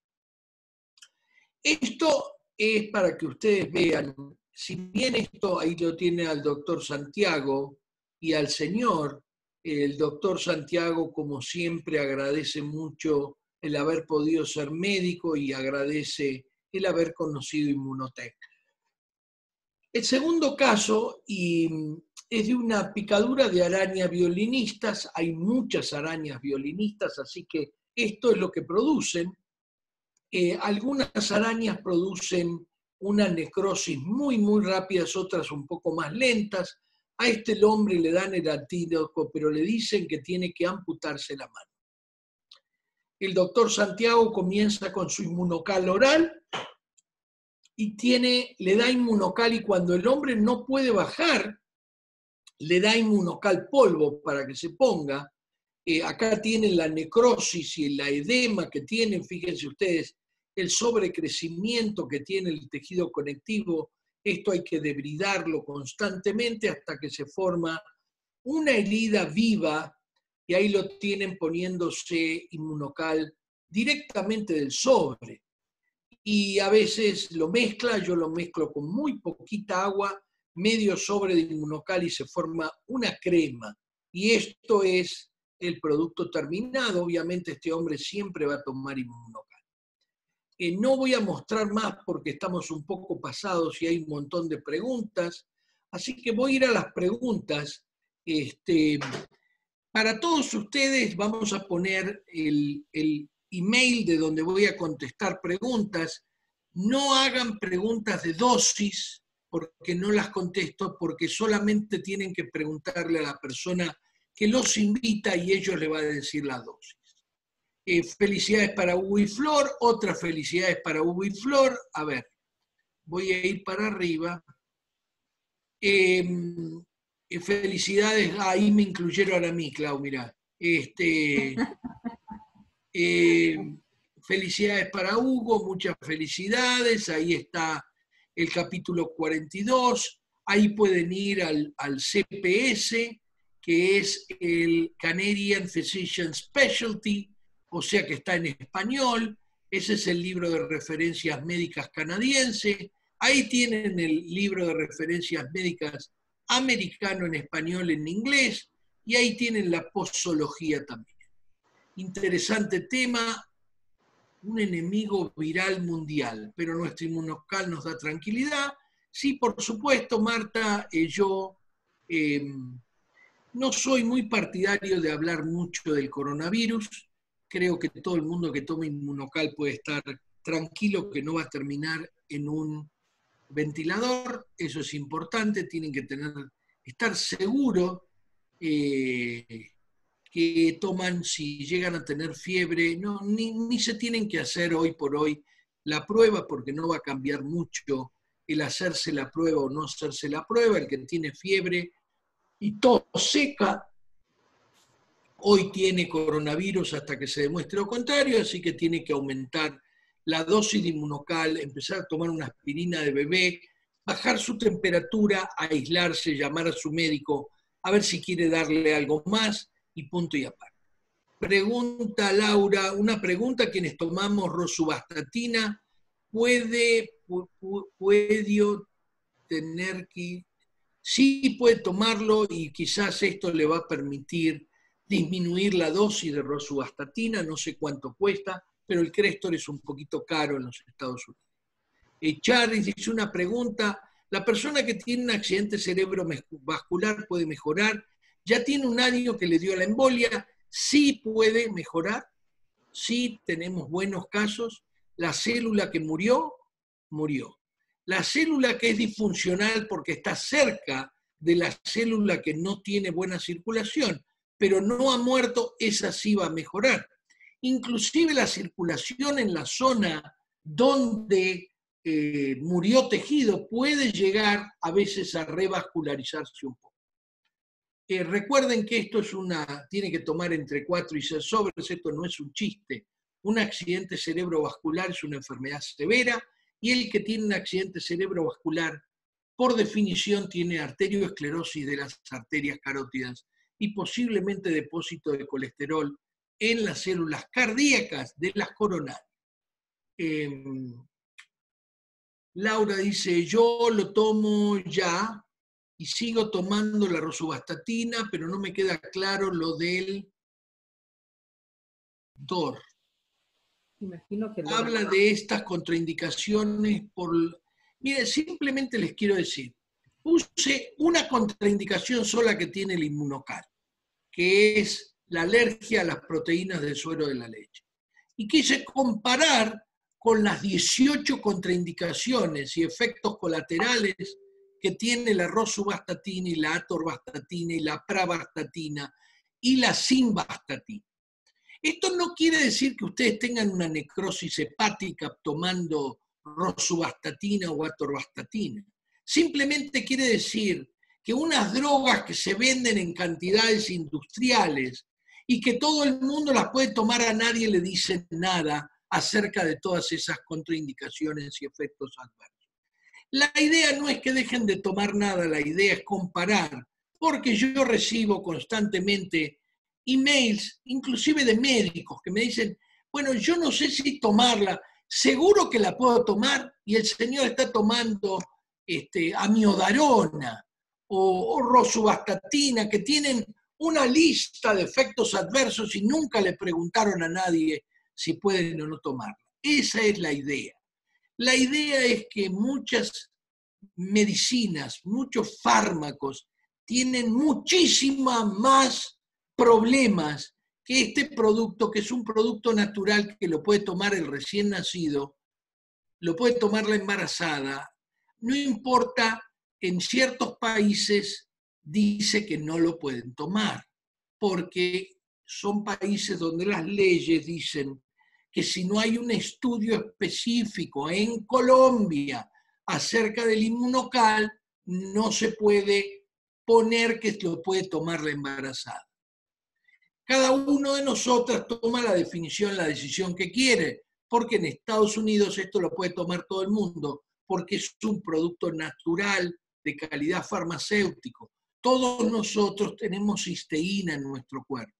[SPEAKER 2] Esto es para que ustedes vean, si bien esto ahí lo tiene al doctor Santiago y al señor, el doctor Santiago, como siempre, agradece mucho el haber podido ser médico y agradece el haber conocido Inmunotech. El segundo caso es de una picadura de araña violinistas. Hay muchas arañas violinistas, así que esto es lo que producen. Algunas arañas producen una necrosis muy, muy rápida, otras un poco más lentas. A este hombre le dan el antídoto, pero le dicen que tiene que amputarse la mano. El doctor Santiago comienza con su Inmunocal oral y le da Inmunocal, y cuando el hombre no puede bajar, le da Inmunocal polvo para que se ponga. Acá tienen la necrosis y la edema que tienen, fíjense ustedes, el sobrecrecimiento que tiene el tejido conectivo. Esto hay que debridarlo constantemente hasta que se forma una herida viva, y ahí lo tienen poniéndose Inmunocal directamente del sobre. Y a veces yo lo mezclo con muy poquita agua, medio sobre de Inmunocal, y se forma una crema. Y esto es el producto terminado. Obviamente este hombre siempre va a tomar Inmunocal. No voy a mostrar más porque estamos un poco pasados y hay un montón de preguntas, así que voy a ir a las preguntas. Para todos ustedes vamos a poner el email de donde voy a contestar preguntas. No hagan preguntas de dosis, porque no las contesto, porque solamente tienen que preguntarle a la persona que los invita y ellos le van a decir la dosis. Felicidades para Hugo y Flor, otras felicidades para Hugo y Flor. A ver, voy a ir para arriba. Felicidades, ahí me incluyeron a mí, Clau, mirá. Felicidades para Hugo, muchas felicidades. Ahí está el capítulo 42. Ahí pueden ir al CPS, que es el Canadian Physician Specialty, o sea que está en español. Ese es el libro de referencias médicas canadiense. Ahí tienen el libro de referencias médicas americano en español, en inglés, y ahí tienen la posología también. Interesante tema, un enemigo viral mundial, pero nuestro Inmunocal nos da tranquilidad. Sí, por supuesto, Marta, yo no soy muy partidario de hablar mucho del coronavirus. Creo que todo el mundo que tome Inmunocal puede estar tranquilo que no va a terminar en un ventilador. Eso es importante, tienen que estar seguros que toman, si llegan a tener fiebre, ni se tienen que hacer hoy por hoy la prueba, porque no va a cambiar mucho el hacerse la prueba o no hacerse la prueba. El que tiene fiebre y tos seca, hoy tiene coronavirus hasta que se demuestre lo contrario, así que tiene que aumentar la dosis de Inmunocal, empezar a tomar una aspirina de bebé, bajar su temperatura, aislarse, llamar a su médico, a ver si quiere darle algo más, y punto y aparte. Pregunta Laura, una pregunta: quienes tomamos rosuvastatina, ¿puede tener que...? Sí, puede tomarlo, y quizás esto le va a permitir disminuir la dosis de rosuvastatina. No sé cuánto cuesta, pero el Crestor es un poquito caro en los Estados Unidos. Charlie dice una pregunta: ¿la persona que tiene un accidente cerebrovascular puede mejorar? ¿Ya tiene un año que le dio la embolia? Sí puede mejorar, sí tenemos buenos casos. La célula que murió, murió. La célula que es disfuncional porque está cerca de la célula que no tiene buena circulación, pero no ha muerto, esa sí va a mejorar. Inclusive la circulación en la zona donde murió tejido puede llegar a veces a revascularizarse un poco. Recuerden que esto tiene que tomar entre 4 y 6 sobres, esto no es un chiste. Un accidente cerebrovascular es una enfermedad severa, y el que tiene un accidente cerebrovascular por definición tiene arterioesclerosis de las arterias carótidas y posiblemente depósito de colesterol en las células cardíacas de las coronarias. Laura dice, yo lo tomo ya y sigo tomando la rosuvastatina, pero no me queda claro lo del DOR.
[SPEAKER 1] Imagino que
[SPEAKER 2] Habla de estas contraindicaciones por... Mire, simplemente les quiero decir, puse una contraindicación sola que tiene el inmunocal, que es la alergia a las proteínas del suero de la leche. Y quise comparar con las 18 contraindicaciones y efectos colaterales que tiene la rosuvastatina y la atorvastatina y la pravastatina y la simvastatina. Esto no quiere decir que ustedes tengan una necrosis hepática tomando rosuvastatina o atorvastatina. Simplemente quiere decir que unas drogas que se venden en cantidades industriales y que todo el mundo las puede tomar, a nadie le dicen nada acerca de todas esas contraindicaciones y efectos adversos. La idea no es que dejen de tomar nada, la idea es comparar, porque yo recibo constantemente emails, inclusive de médicos, que me dicen, bueno, yo no sé si tomarla, seguro que la puedo tomar, y el señor está tomando amiodarona o rosuvastatina, que tienen una lista de efectos adversos y nunca le preguntaron a nadie si pueden o no tomarla. Esa es la idea. La idea es que muchas medicinas, muchos fármacos, tienen muchísimas más problemas que este producto, que es un producto natural que lo puede tomar el recién nacido, lo puede tomar la embarazada, no importa, en ciertos países dice que no lo pueden tomar, porque son países donde las leyes dicen que si no hay un estudio específico en Colombia acerca del inmunocal, no se puede poner que lo puede tomar la embarazada. Cada uno de nosotros toma la definición, la decisión que quiere, porque en Estados Unidos esto lo puede tomar todo el mundo, porque es un producto natural de calidad farmacéutico. Todos nosotros tenemos cisteína en nuestro cuerpo.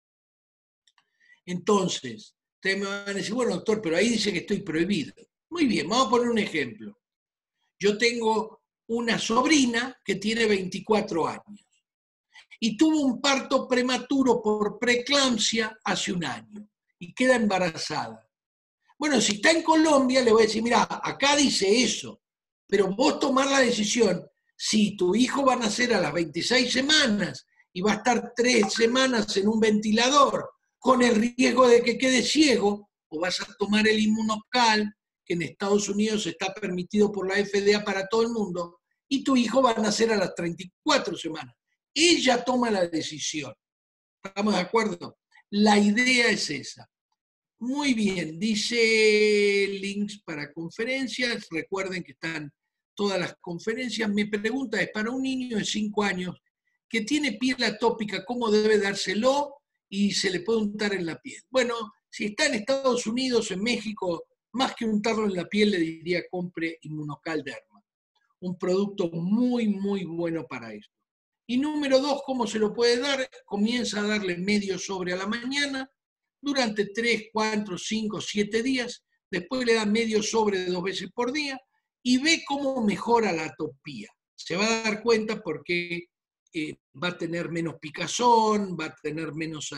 [SPEAKER 2] Entonces, ustedes me van a decir, bueno, doctor, pero ahí dice que estoy prohibido. Muy bien, vamos a poner un ejemplo. Yo tengo una sobrina que tiene 24 años y tuvo un parto prematuro por preeclampsia hace un año y queda embarazada. Bueno, si está en Colombia, le voy a decir, mira, acá dice eso, pero vos tomar la decisión, si tu hijo va a nacer a las 26 semanas y va a estar 3 semanas en un ventilador con el riesgo de que quede ciego, o vas a tomar el inmunocal, que en Estados Unidos está permitido por la FDA para todo el mundo, y tu hijo va a nacer a las 34 semanas. Ella toma la decisión. ¿Estamos de acuerdo? La idea es esa. Muy bien, dice links para conferencias. Recuerden que están todas las conferencias. Mi pregunta es, para un niño de 5 años que tiene piel atópica, ¿cómo debe dárselo y se le puede untar en la piel? Bueno, si está en Estados Unidos, en México, más que untarlo en la piel, le diría compre Inmunocal Derma. Un producto muy, muy bueno para esto. Y número 2, ¿cómo se lo puede dar? Comienza a darle medio sobre a la mañana durante 3, 4, 5, 7 días. Después le da medio sobre 2 veces por día y ve cómo mejora la atopía. Se va a dar cuenta porque va a tener menos picazón, va a tener menos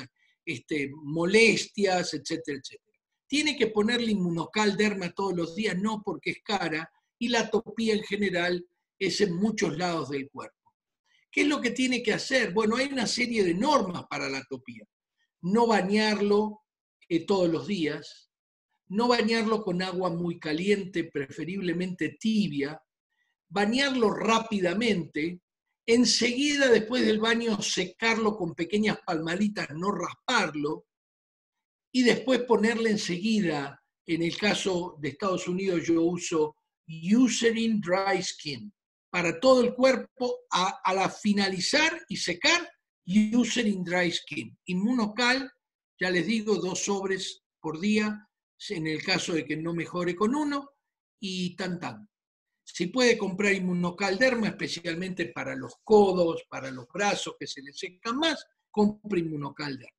[SPEAKER 2] molestias, etcétera, etcétera. Tiene que ponerle Inmunocal Derma todos los días, no porque es cara, y la atopía en general es en muchos lados del cuerpo. ¿Qué es lo que tiene que hacer? Bueno, hay una serie de normas para la atopía. No bañarlo todos los días, no bañarlo con agua muy caliente, preferiblemente tibia, bañarlo rápidamente, enseguida después del baño secarlo con pequeñas palmaditas, no rasparlo, y después ponerle enseguida, en el caso de Estados Unidos yo uso Eucerin Dry Skin, para todo el cuerpo, a la finalizar y secar, Eucerin Dry Skin. Inmunocal, ya les digo, 2 sobres por día, en el caso de que no mejore con 1, y tan. Si puede comprar Immunocalderma, especialmente para los codos, para los brazos que se le secan más, compre Immunocalderma.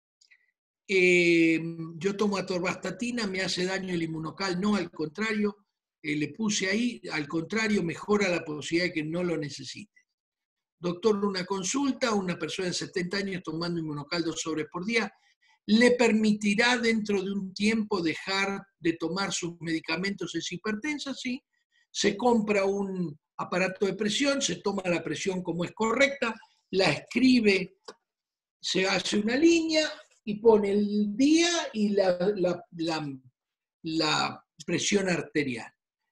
[SPEAKER 2] Yo tomo atorvastatina, me hace daño el Immunocal, no, al contrario, le puse ahí, al contrario, mejora la posibilidad de que no lo necesite. Doctor, una consulta, una persona de 70 años tomando Immunocal 2 sobres por día, ¿le permitirá dentro de un tiempo dejar de tomar sus medicamentos? ¿Es hipertensa? Sí. Se compra un aparato de presión, se toma la presión como es correcta, la escribe, se hace una línea y pone el día y la presión arterial.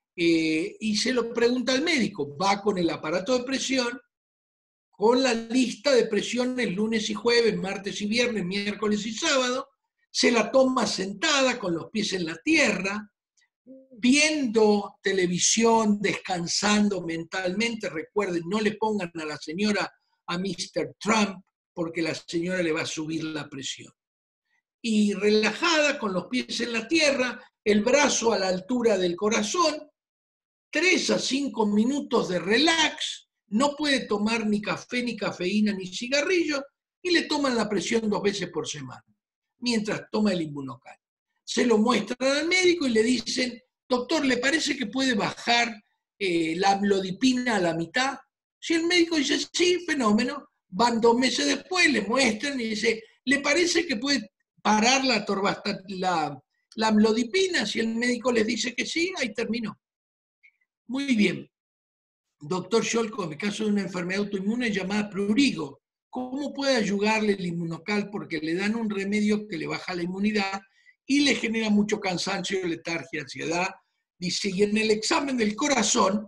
[SPEAKER 2] Y se lo pregunta al médico, va con el aparato de presión, con la lista de presiones lunes y jueves, martes y viernes, miércoles y sábado, se la toma sentada con los pies en la tierra, viendo televisión, descansando mentalmente. Recuerden, no le pongan a la señora a Mr. Trump, porque la señora le va a subir la presión. Y relajada, con los pies en la tierra, el brazo a la altura del corazón, 3 a 5 minutos de relax, no puede tomar ni café, ni cafeína, ni cigarrillo, y le toman la presión 2 veces por semana, mientras toma el Immunocal. Se lo muestran al médico y le dicen, doctor, ¿le parece que puede bajar la amlodipina a la mitad? Si el médico dice, sí, fenómeno, van 2 meses después, le muestran y dice, ¿le parece que puede parar la amlodipina? Si el médico les dice que sí, ahí terminó. Muy bien. Doctor Scholko, en el caso de una enfermedad autoinmune llamada prurigo, ¿cómo puede ayudarle el Immunocal? Porque le dan un remedio que le baja la inmunidad y le genera mucho cansancio, letargia, ansiedad. Dice, y en el examen del corazón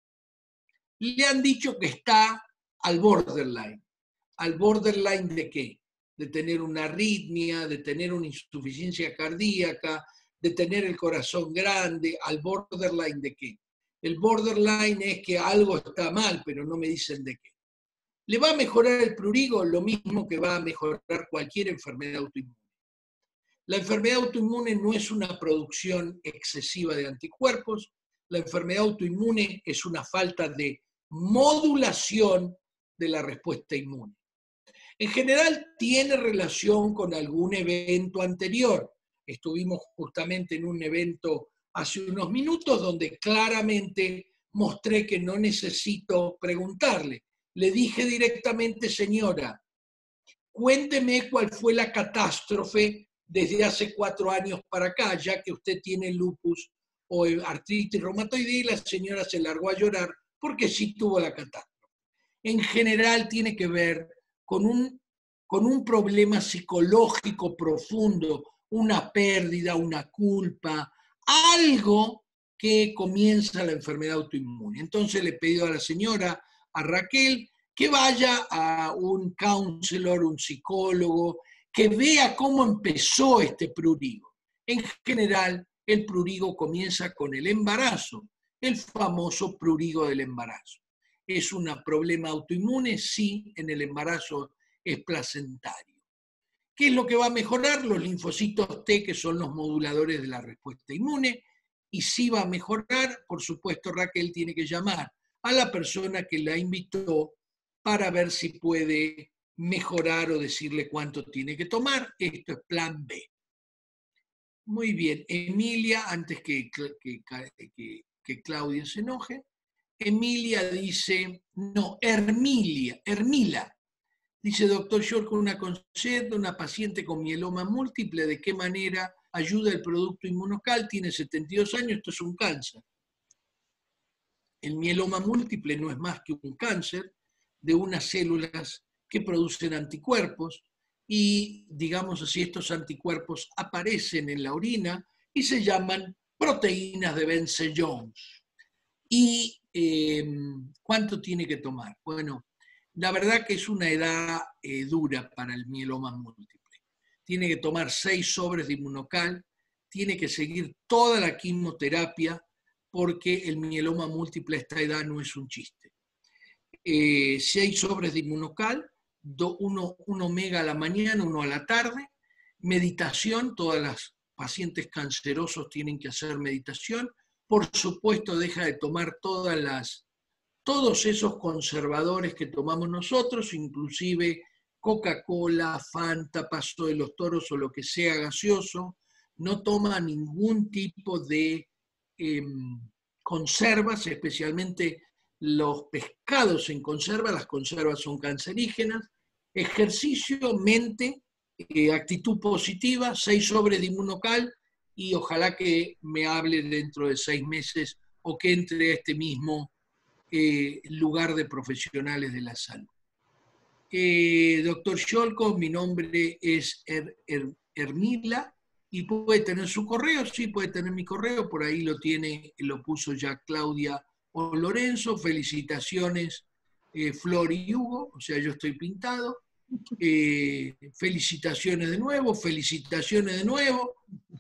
[SPEAKER 2] le han dicho que está al borderline. ¿Al borderline de qué? De tener una arritmia, de tener una insuficiencia cardíaca, de tener el corazón grande. ¿Al borderline de qué? El borderline es que algo está mal, pero no me dicen de qué. ¿Le va a mejorar el prurigo? Lo mismo que va a mejorar cualquier enfermedad autoinmune. La enfermedad autoinmune no es una producción excesiva de anticuerpos. La enfermedad autoinmune es una falta de modulación de la respuesta inmune. En general tiene relación con algún evento anterior. Estuvimos justamente en un evento hace unos minutos donde claramente mostré que no necesito preguntarle. Le dije directamente, señora, cuénteme cuál fue la catástrofe desde hace 4 años para acá, ya que usted tiene lupus o artritis reumatoide, y la señora se largó a llorar porque sí tuvo la catástrofe. En general tiene que ver con un problema psicológico profundo, una pérdida, una culpa, algo que comienza la enfermedad autoinmune. Entonces le pido a la señora, a Raquel, que vaya a un counselor, un psicólogo, que vea cómo empezó este prurigo. En general, el prurigo comienza con el embarazo, el famoso prurigo del embarazo. ¿Es un problema autoinmune? Sí, en el embarazo es placentario. ¿Qué es lo que va a mejorar? Los linfocitos T, que son los moduladores de la respuesta inmune. Y si va a mejorar, por supuesto, Raquel tiene que llamar a la persona que la invitó para ver si puede mejorar o decirle cuánto tiene que tomar. Esto es plan B. Muy bien, Emilia, antes que Claudia se enoje, Emilia dice, no, Hermila. Dice, doctor Scholko, una consulta, una paciente con mieloma múltiple, ¿de qué manera ayuda el producto Immunocal? Tiene 72 años, esto es un cáncer. El mieloma múltiple no es más que un cáncer de unas células que producen anticuerpos y, digamos así, estos anticuerpos aparecen en la orina y se llaman proteínas de Bence-Jones. ¿Y cuánto tiene que tomar? Bueno, la verdad que es una edad dura para el mieloma múltiple. Tiene que tomar 6 sobres de Immunocal, tiene que seguir toda la quimioterapia, porque el mieloma múltiple a esta edad no es un chiste. 6 sobres de Immunocal, uno omega a la mañana, 1 a la tarde, meditación, todas las pacientes cancerosos tienen que hacer meditación, Por supuesto, deja de tomar todos esos conservadores que tomamos nosotros, inclusive Coca-Cola, Fanta, Paso de los Toros o lo que sea gaseoso. No toma ningún tipo de conservas, especialmente los pescados en conserva. Las conservas son cancerígenas. Ejercicio, mente, actitud positiva, 6 sobres de Inmunocal, y ojalá que me hable dentro de 6 meses o que entre a este mismo lugar de profesionales de la salud. Doctor Sholkov, mi nombre es Ermila, y puede tener su correo, sí, puede tener mi correo, por ahí lo tiene, lo puso ya Claudia o Lorenzo. Felicitaciones, Flor y Hugo, o sea, yo estoy pintado. Felicitaciones de nuevo, felicitaciones de nuevo.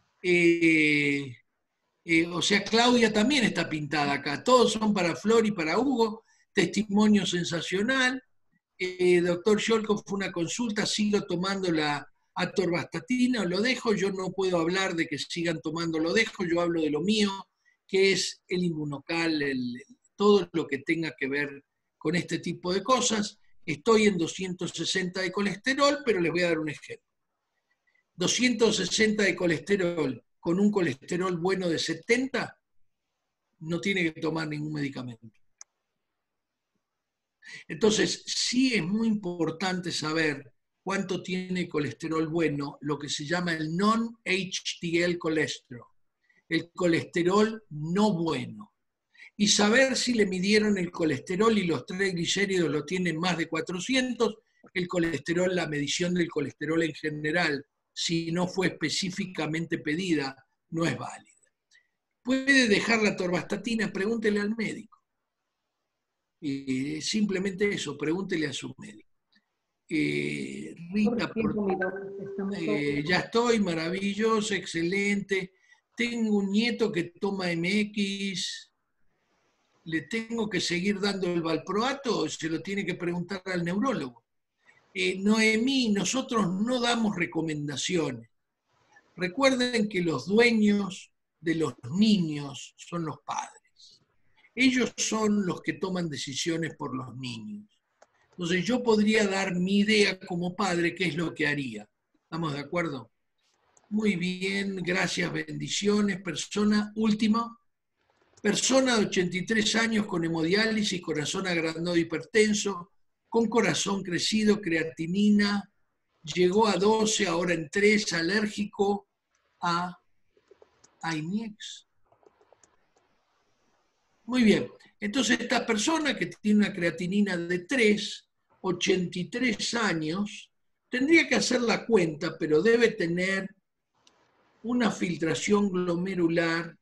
[SPEAKER 2] O sea, Claudia también está pintada acá. Todos son para Flor y para Hugo. Testimonio sensacional. Doctor Sholkov, fue una consulta, sigo tomando la atorvastatina, lo dejo. Yo no puedo hablar de que sigan tomando, lo dejo. Yo hablo de lo mío, que es el Inmunocal, todo lo que tenga que ver con este tipo de cosas. Estoy en 260 de colesterol, pero les voy a dar un ejemplo. 260 de colesterol con un colesterol bueno de 70, no tiene que tomar ningún medicamento. Entonces, sí es muy importante saber cuánto tiene colesterol bueno, lo que se llama el non-HDL colesterol, el colesterol no bueno. Y saber si le midieron el colesterol y los triglicéridos lo tienen más de 400, el colesterol, la medición del colesterol en general, si no fue específicamente pedida, no es válida. ¿Puede dejar la atorvastatina? Pregúntele al médico. Simplemente eso, pregúntele a su médico. Rita, ya estoy, maravilloso, excelente. Tengo un nieto que toma MX. ¿Le tengo que seguir dando el valproato o se lo tiene que preguntar al neurólogo? Noemí, nosotros no damos recomendaciones. Recuerden que los dueños de los niños son los padres. Ellos son los que toman decisiones por los niños. Entonces yo podría dar mi idea como padre, qué es lo que haría. ¿Estamos de acuerdo? Muy bien, gracias, bendiciones. Última. Persona de 83 años con hemodiálisis, corazón agrandado hipertenso, con corazón crecido, creatinina, llegó a 12, ahora en 3, alérgico a INEX. Muy bien, entonces esta persona que tiene una creatinina de 3, 83 años, tendría que hacer la cuenta, pero debe tener una filtración glomerular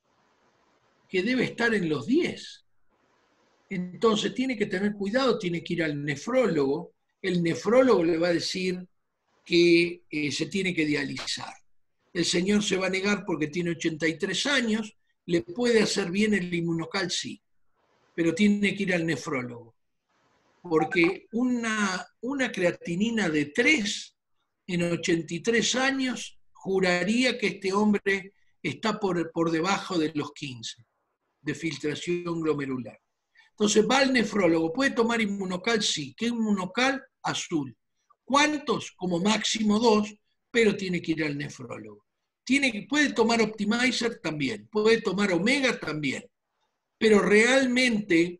[SPEAKER 2] que debe estar en los 10. Entonces tiene que tener cuidado, tiene que ir al nefrólogo. El nefrólogo le va a decir que se tiene que dializar. El señor se va a negar porque tiene 83 años, le puede hacer bien el Inmunocal, sí, pero tiene que ir al nefrólogo. Porque una creatinina de 3 en 83 años, juraría que este hombre está por debajo de los 15 de filtración glomerular. Entonces va al nefrólogo, ¿puede tomar Inmunocal? Sí. ¿Qué Inmunocal? Azul. ¿Cuántos? Como máximo 2, pero tiene que ir al nefrólogo. Puede tomar Optimizer también, puede tomar Omega también, pero realmente,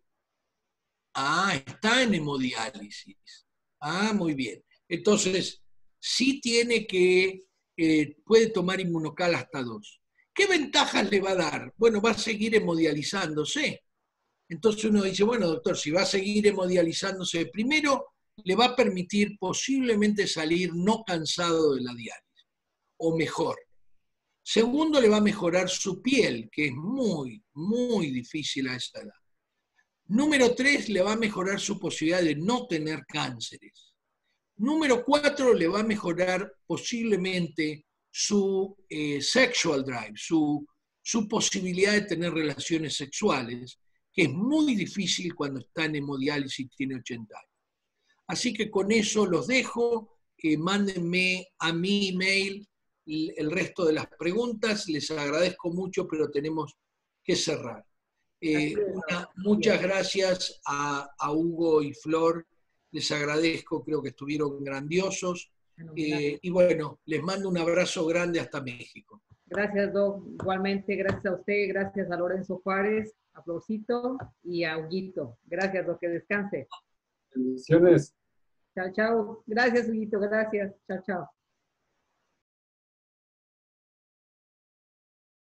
[SPEAKER 2] está en hemodiálisis. Muy bien. Entonces, sí tiene puede tomar Inmunocal hasta 2. ¿Qué ventajas le va a dar? Bueno, va a seguir hemodializándose. Entonces uno dice, bueno, doctor, si va a seguir hemodializándose, primero le va a permitir posiblemente salir no cansado de la diálisis, o mejor. Segundo, le va a mejorar su piel, que es muy, muy difícil a esa edad. Número 3, le va a mejorar su posibilidad de no tener cánceres. Número 4, le va a mejorar posiblemente su sexual drive, su posibilidad de tener relaciones sexuales, que es muy difícil cuando está en hemodiálisis y tiene 80 años. Así que con eso los dejo, mándenme a mi email el resto de las preguntas, les agradezco mucho, pero tenemos que cerrar. Muchas gracias a Hugo y Flor, les agradezco, creo que estuvieron grandiosos. Y bueno, les mando un abrazo grande hasta México.
[SPEAKER 1] Gracias, Doc. Igualmente, gracias a usted, gracias a Lorenzo Juárez, a Florcito y a Huguito. Gracias, Doc, que descanse.
[SPEAKER 3] Bendiciones.
[SPEAKER 1] Chao, chao. Gracias, Huguito, gracias. Chao, chao.